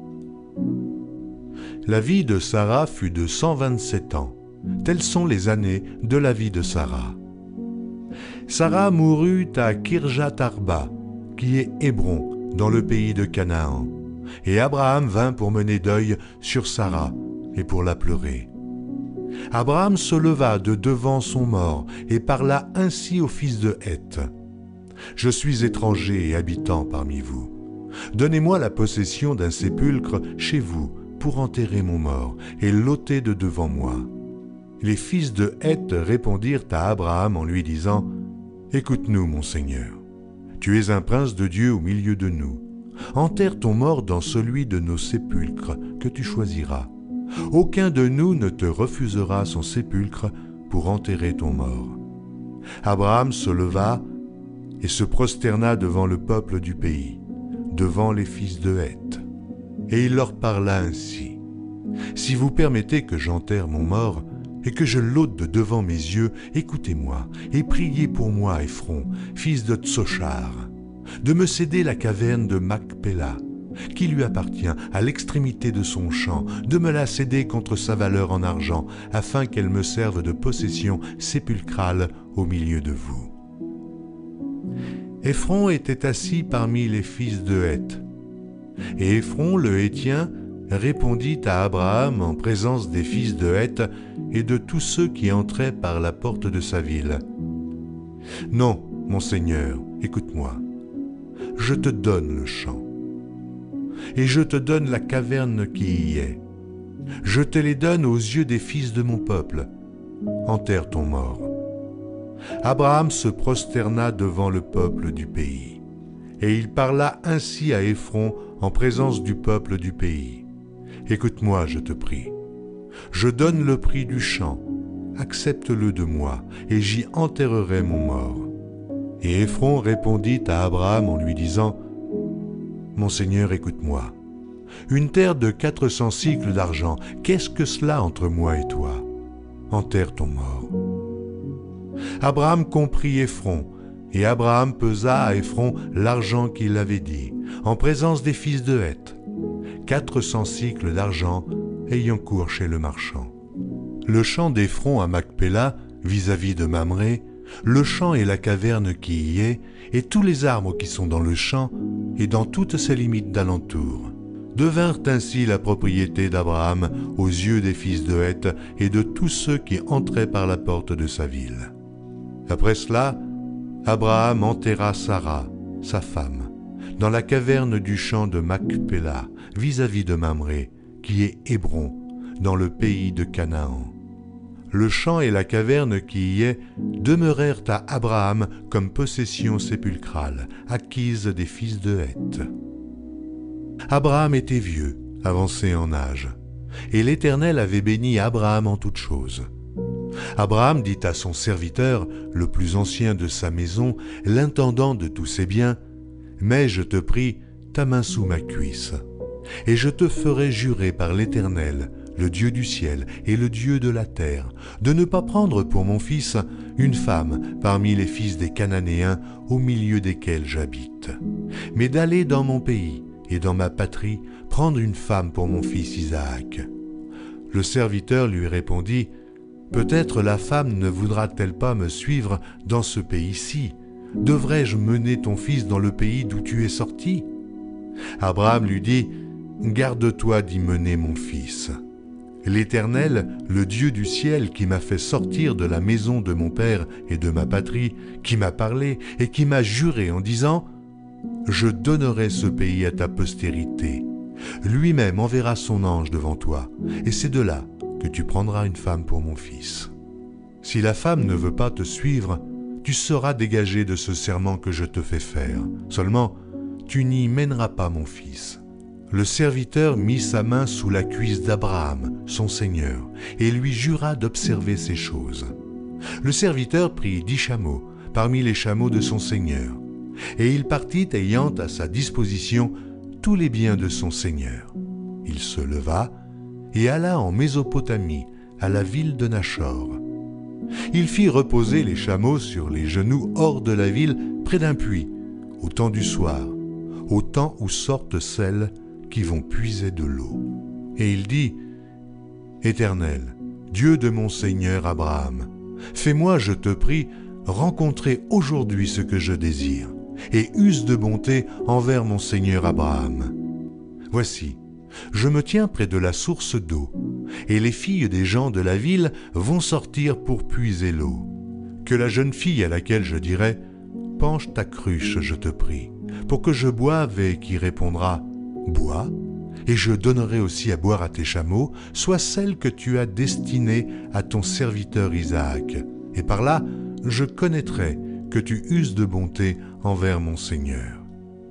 La vie de Sarah fut de cent vingt-sept ans. Telles sont les années de la vie de Sarah. Sarah mourut à Kirjat-Arba, qui est Hébron, dans le pays de Canaan. Et Abraham vint pour mener deuil sur Sarah et pour la pleurer. Abraham se leva de devant son mort et parla ainsi au fils de Heth. « Je suis étranger et habitant parmi vous. Donnez-moi la possession d'un sépulcre chez vous pour enterrer mon mort et l'ôter de devant moi. » Les fils de Heth répondirent à Abraham en lui disant « Écoute-nous, mon Seigneur. Tu es un prince de Dieu au milieu de nous. Enterre ton mort dans celui de nos sépulcres que tu choisiras. Aucun de nous ne te refusera son sépulcre pour enterrer ton mort. Abraham se leva et se prosterna devant le peuple du pays, devant les fils de Heth. Et il leur parla ainsi. « Si vous permettez que j'enterre mon mort et que je l'ôte de devant mes yeux, écoutez-moi et priez pour moi, Éphron, fils de Tsochar, de me céder la caverne de Macpéla, qui lui appartient à l'extrémité de son champ, de me la céder contre sa valeur en argent, afin qu'elle me serve de possession sépulcrale au milieu de vous. » Éphron était assis parmi les fils de Heth. Et Éphron le Héthien répondit à Abraham en présence des fils de Heth et de tous ceux qui entraient par la porte de sa ville. « Non, mon Seigneur, écoute-moi. Je te donne le champ, et je te donne la caverne qui y est. Je te les donne aux yeux des fils de mon peuple. Enterre ton mort. » Abraham se prosterna devant le peuple du pays, et il parla ainsi à Éphron en présence du peuple du pays. « Écoute-moi, je te prie. Je donne le prix du champ. Accepte-le de moi, et j'y enterrerai mon mort. » Et Éphron répondit à Abraham en lui disant, « Mon Seigneur, écoute-moi. Une terre de quatre cents cycles d'argent, qu'est-ce que cela entre moi et toi? Enterre ton mort. » Abraham comprit Éphron, et Abraham pesa à Éphron l'argent qu'il avait dit, en présence des fils de Heth, quatre cents cycles d'argent ayant cours chez le marchand. Le champ d'Éphron à Macpéla, vis-à-vis de Mamré, le champ et la caverne qui y est, et tous les arbres qui sont dans le champ, et dans toutes ses limites d'alentour, devinrent ainsi la propriété d'Abraham aux yeux des fils de Heth et de tous ceux qui entraient par la porte de sa ville. Après cela, Abraham enterra Sarah, sa femme, dans la caverne du champ de Macpéla, vis-à-vis de Mamré, qui est Hébron, dans le pays de Canaan. Le champ et la caverne qui y est demeurèrent à Abraham comme possession sépulcrale, acquise des fils de Heth. Abraham était vieux, avancé en âge, et l'Éternel avait béni Abraham en toutes choses. Abraham dit à son serviteur, le plus ancien de sa maison, l'intendant de tous ses biens, « Mets, je te prie, ta main sous ma cuisse, et je te ferai jurer par l'Éternel, le Dieu du ciel et le Dieu de la terre, de ne pas prendre pour mon fils une femme parmi les fils des Cananéens au milieu desquels j'habite, mais d'aller dans mon pays et dans ma patrie prendre une femme pour mon fils Isaac. » Le serviteur lui répondit, « Peut-être la femme ne voudra-t-elle pas me suivre dans ce pays-ci? Devrais-je mener ton fils dans le pays d'où tu es sorti? » Abraham lui dit, « Garde-toi d'y mener mon fils. L'Éternel, le Dieu du ciel qui m'a fait sortir de la maison de mon père et de ma patrie, qui m'a parlé et qui m'a juré en disant, « Je donnerai ce pays à ta postérité. Lui-même enverra son ange devant toi, et c'est de là que tu prendras une femme pour mon fils. Si la femme ne veut pas te suivre, tu seras dégagé de ce serment que je te fais faire. Seulement, tu n'y mèneras pas mon fils. » Le serviteur mit sa main sous la cuisse d'Abraham, son seigneur, et lui jura d'observer ces choses. Le serviteur prit dix chameaux parmi les chameaux de son seigneur, et il partit ayant à sa disposition tous les biens de son seigneur. Il se leva et alla en Mésopotamie, à la ville de Nachor. Il fit reposer les chameaux sur les genoux hors de la ville, près d'un puits, au temps du soir, au temps où sortent celles qui vont puiser de l'eau. Et il dit, « Éternel, Dieu de mon Seigneur Abraham, fais-moi, je te prie, rencontrer aujourd'hui ce que je désire, et use de bonté envers mon Seigneur Abraham. Voici, je me tiens près de la source d'eau, et les filles des gens de la ville vont sortir pour puiser l'eau. Que la jeune fille à laquelle je dirai, « Penche ta cruche, je te prie, pour que je boive, et qui répondra, « Bois, et je donnerai aussi à boire à tes chameaux, soit celle que tu as destinée à ton serviteur Isaac, et par là je connaîtrai que tu uses de bonté envers mon Seigneur. »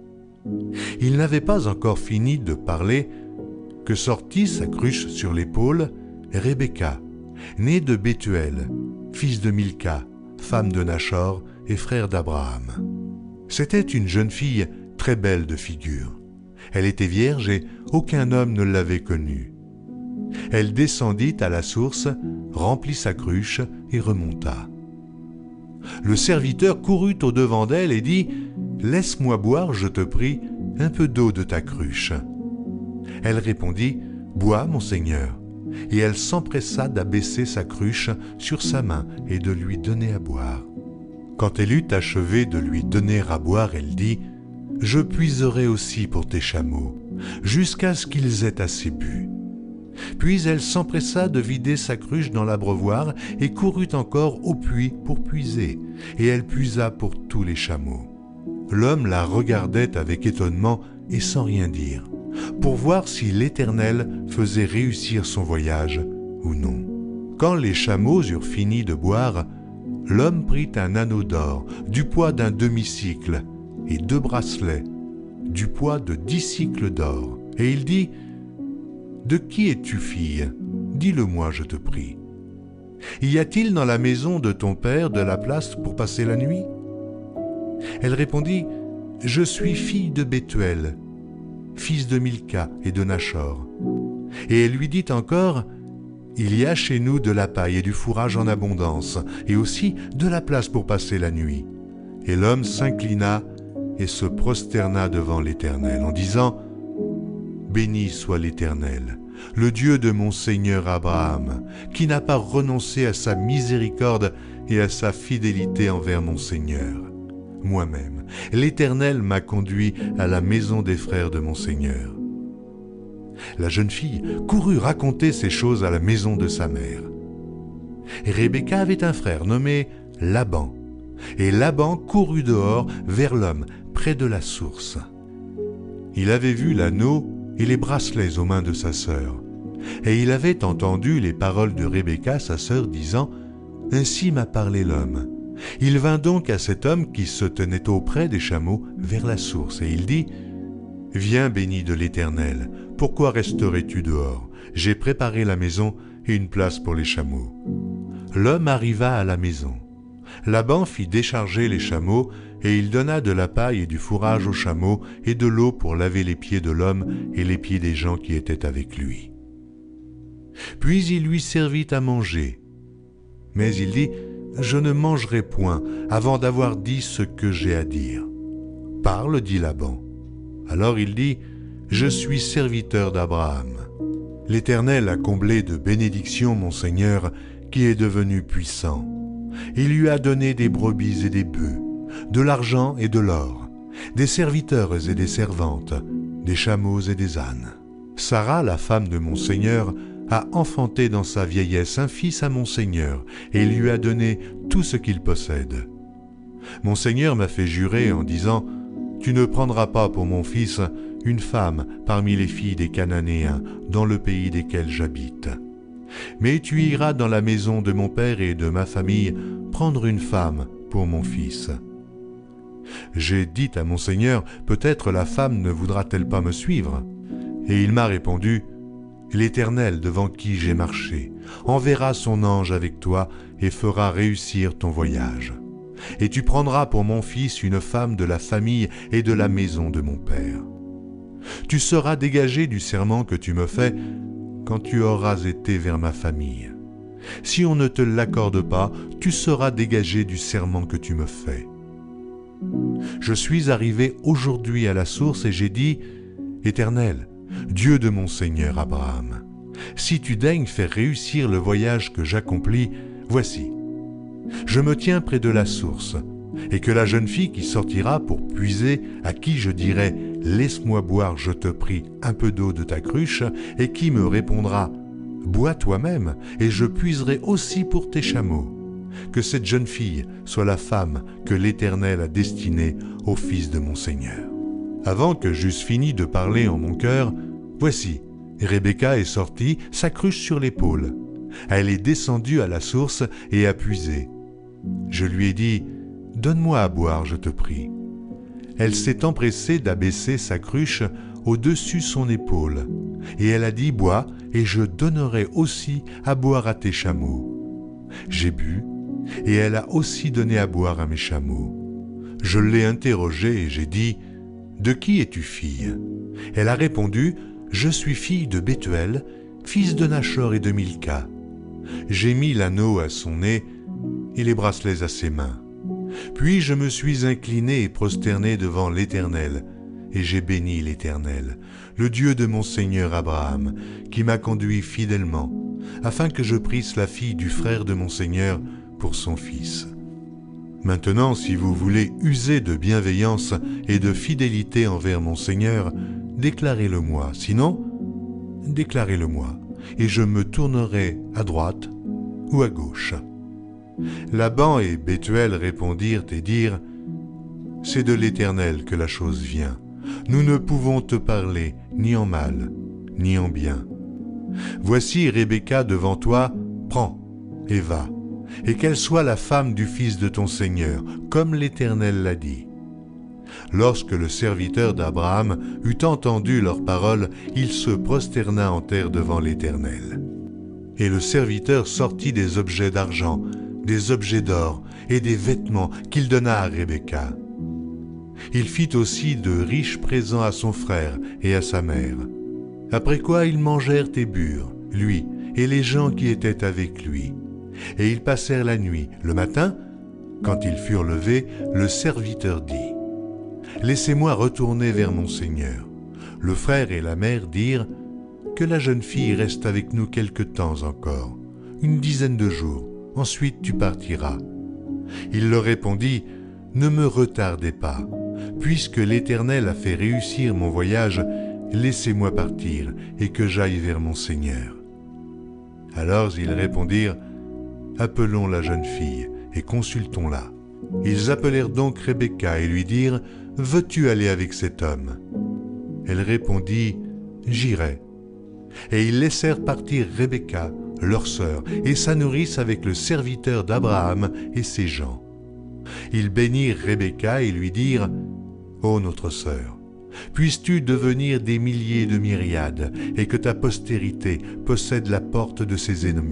Il n'avait pas encore fini de parler que sortit sa cruche sur l'épaule Rebecca, née de Bethuel, fils de Milca, femme de Nachor et frère d'Abraham. C'était une jeune fille très belle de figure. Elle était vierge et aucun homme ne l'avait connue. Elle descendit à la source, remplit sa cruche et remonta. Le serviteur courut au-devant d'elle et dit « Laisse-moi boire, je te prie, un peu d'eau de ta cruche. » Elle répondit « Bois, mon Seigneur. » Et elle s'empressa d'abaisser sa cruche sur sa main et de lui donner à boire. Quand elle eut achevé de lui donner à boire, elle dit « Je puiserai aussi pour tes chameaux, jusqu'à ce qu'ils aient assez bu. » Puis elle s'empressa de vider sa cruche dans l'abreuvoir et courut encore au puits pour puiser, et elle puisa pour tous les chameaux. L'homme la regardait avec étonnement et sans rien dire, pour voir si l'Éternel faisait réussir son voyage ou non. Quand les chameaux eurent fini de boire, l'homme prit un anneau d'or du poids d'un demi-cycle et deux bracelets du poids de dix cycles d'or, et il dit « De qui es-tu fille? Dis-le-moi, je te prie. Y a-t-il dans la maison de ton père de la place pour passer la nuit ?» Elle répondit « Je suis fille de Bethuel, fils de Milca et de Nachor. » Et elle lui dit encore « Il y a chez nous de la paille et du fourrage en abondance, et aussi de la place pour passer la nuit. » Et l'homme s'inclina et se prosterna devant l'Éternel en disant « Béni soit l'Éternel, le Dieu de mon Seigneur Abraham, qui n'a pas renoncé à sa miséricorde et à sa fidélité envers mon Seigneur. Moi-même, l'Éternel m'a conduit à la maison des frères de mon Seigneur. » La jeune fille courut raconter ces choses à la maison de sa mère. Et Rebecca avait un frère nommé Laban, et Laban courut dehors vers l'homme près de la source. Il avait vu l'anneau et les bracelets aux mains de sa sœur, et il avait entendu les paroles de Rebecca, sa sœur, disant « Ainsi m'a parlé l'homme. » Il vint donc à cet homme qui se tenait auprès des chameaux vers la source, et il dit « Viens, béni de l'Éternel, pourquoi resterais-tu dehors? J'ai préparé la maison et une place pour les chameaux. » L'homme arriva à la maison. Laban fit décharger les chameaux, et il donna de la paille et du fourrage aux chameaux et de l'eau pour laver les pieds de l'homme et les pieds des gens qui étaient avec lui. Puis il lui servit à manger. Mais il dit « Je ne mangerai point avant d'avoir dit ce que j'ai à dire. »« Parle, dit Laban. » Alors il dit « Je suis serviteur d'Abraham. L'Éternel a comblé de bénédictions mon Seigneur, qui est devenu puissant. Il lui a donné des brebis et des bœufs, de l'argent et de l'or, des serviteurs et des servantes, des chameaux et des ânes. Sarah, la femme de mon Seigneur, a enfanté dans sa vieillesse un fils à mon Seigneur, et il lui a donné tout ce qu'il possède. Mon Seigneur m'a fait jurer en disant « Tu ne prendras pas pour mon fils une femme parmi les filles des Cananéens dans le pays desquels j'habite. Mais tu iras dans la maison de mon père et de ma famille prendre une femme pour mon fils. » J'ai dit à mon Seigneur, peut-être la femme ne voudra-t-elle pas me suivre? Et il m'a répondu, l'Éternel devant qui j'ai marché enverra son ange avec toi et fera réussir ton voyage. Et tu prendras pour mon fils une femme de la famille et de la maison de mon père. Tu seras dégagé du serment que tu me fais quand tu auras été vers ma famille. Si on ne te l'accorde pas, tu seras dégagé du serment que tu me fais. Je suis arrivé aujourd'hui à la source et j'ai dit, Éternel, Dieu de mon Seigneur Abraham, si tu daignes faire réussir le voyage que j'accomplis, voici, je me tiens près de la source, et que la jeune fille qui sortira pour puiser, à qui je dirai « Laisse-moi boire, je te prie, un peu d'eau de ta cruche », et qui me répondra « Bois toi-même, et je puiserai aussi pour tes chameaux », que cette jeune fille soit la femme que l'Éternel a destinée au fils de mon Seigneur. Avant que j'eusse fini de parler en mon cœur, voici, Rebecca est sortie, sa cruche sur l'épaule. Elle est descendue à la source et a puisé. Je lui ai dit, « Donne-moi à boire, je te prie. » Elle s'est empressée d'abaisser sa cruche au-dessus son épaule, et elle a dit, « Bois, et je donnerai aussi à boire à tes chameaux. » J'ai bu, et elle a aussi donné à boire à mes chameaux. Je l'ai interrogée et j'ai dit, « De qui es-tu fille ?» Elle a répondu, « Je suis fille de Bethuel, fils de Nachor et de Milca. » J'ai mis l'anneau à son nez et les bracelets à ses mains. Puis je me suis incliné et prosterné devant l'Éternel, et j'ai béni l'Éternel, le Dieu de mon Seigneur Abraham, qui m'a conduit fidèlement, afin que je prisse la fille du frère de mon Seigneur pour son fils. Maintenant, si vous voulez user de bienveillance et de fidélité envers mon Seigneur, déclarez-le-moi, sinon, déclarez-le-moi, et je me tournerai à droite ou à gauche. » Laban et Bethuel répondirent et dirent, « C'est de l'Éternel que la chose vient. Nous ne pouvons te parler ni en mal, ni en bien. Voici Rebecca devant toi, prends et va, et qu'elle soit la femme du fils de ton Seigneur, comme l'Éternel l'a dit. » Lorsque le serviteur d'Abraham eut entendu leurs paroles, il se prosterna en terre devant l'Éternel. Et le serviteur sortit des objets d'argent, des objets d'or et des vêtements qu'il donna à Rebecca. Il fit aussi de riches présents à son frère et à sa mère. Après quoi ils mangèrent et burent, lui et les gens qui étaient avec lui. Et ils passèrent la nuit. Le matin, quand ils furent levés, le serviteur dit, « Laissez-moi retourner vers mon Seigneur. » Le frère et la mère dirent, « Que la jeune fille reste avec nous quelque temps encore, une dizaine de jours, ensuite tu partiras. » Il leur répondit, « Ne me retardez pas. Puisque l'Éternel a fait réussir mon voyage, laissez-moi partir et que j'aille vers mon Seigneur. » Alors ils répondirent, « Appelons la jeune fille et consultons-la. » Ils appelèrent donc Rebecca et lui dirent, « Veux-tu aller avec cet homme ?» Elle répondit, « J'irai. » Et ils laissèrent partir Rebecca, leur sœur, et sa nourrice avec le serviteur d'Abraham et ses gens. Ils bénirent Rebecca et lui dirent, « Ô notre sœur, puisses-tu devenir des milliers de myriades, et que ta postérité possède la porte de ses ennemis. »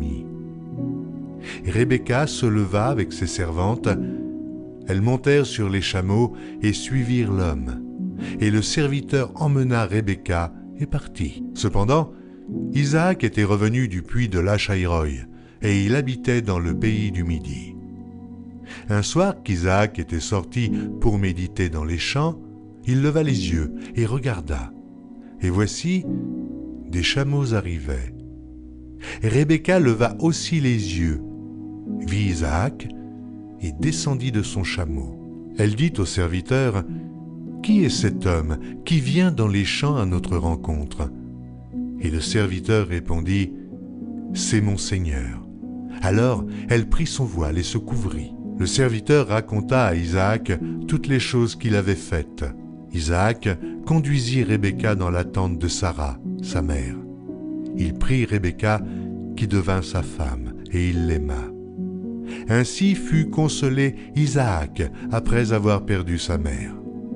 Rebecca se leva avec ses servantes. Elles montèrent sur les chameaux et suivirent l'homme. Et le serviteur emmena Rebecca et partit. Cependant, Isaac était revenu du puits de Lachaïroï, et il habitait dans le pays du Midi. Un soir qu'Isaac était sorti pour méditer dans les champs, il leva les yeux et regarda. Et voici, des chameaux arrivaient. Rebecca leva aussi les yeux, vit Isaac et descendit de son chameau. Elle dit au serviteur, « Qui est cet homme qui vient dans les champs à notre rencontre ?» Et le serviteur répondit, « C'est mon Seigneur. » Alors elle prit son voile et se couvrit. Le serviteur raconta à Isaac toutes les choses qu'il avait faites. Isaac conduisit Rebecca dans la tente de Sarah, sa mère. Il prit Rebecca, qui devint sa femme, et il l'aima. Ainsi fut consolé Isaac après avoir perdu sa mère.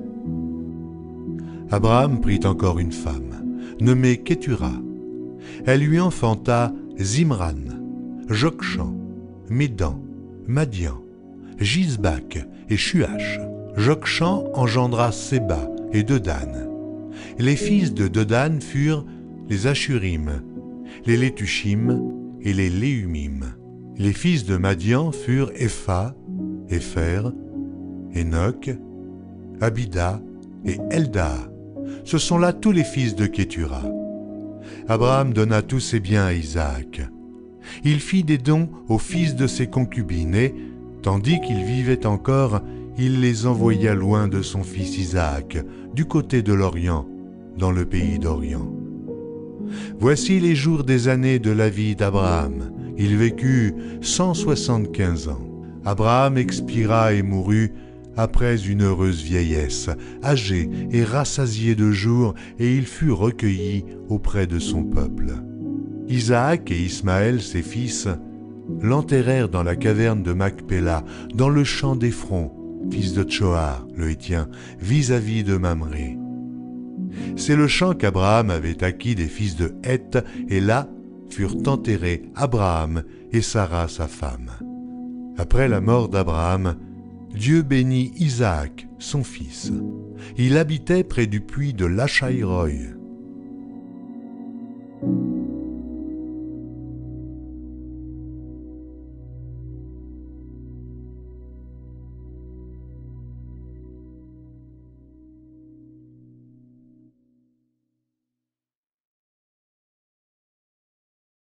Abraham prit encore une femme, nommée Kétura. Elle lui enfanta Zimran, Jokshan, Médan, Madian, Gisbak et Shuach. Jokshan engendra Séba et Dedan. Les fils de Dedan furent les Ashurim, les Létushim et les Léumim. Les fils de Madian furent Epha, Épher, Enoch, Abida et Eldaa. Ce sont là tous les fils de Kétura. Abraham donna tous ses biens à Isaac. Il fit des dons aux fils de ses concubines et, tandis qu'il vivait encore, il les envoya loin de son fils Isaac, du côté de l'Orient, dans le pays d'Orient. Voici les jours des années de la vie d'Abraham. Il vécut cent soixante-quinze ans. Abraham expira et mourut après une heureuse vieillesse, âgé et rassasié de jours, et il fut recueilli auprès de son peuple. Isaac et Ismaël, ses fils, l'enterrèrent dans la caverne de Macpéla, dans le champ d'Éphron, fils de Tchoar, le Hétien, vis-à-vis de Mamré. C'est le champ qu'Abraham avait acquis des fils de Heth, et là furent enterrés Abraham et Sarah sa femme. Après la mort d'Abraham, Dieu bénit Isaac, son fils. Il habitait près du puits de Lachaïroï.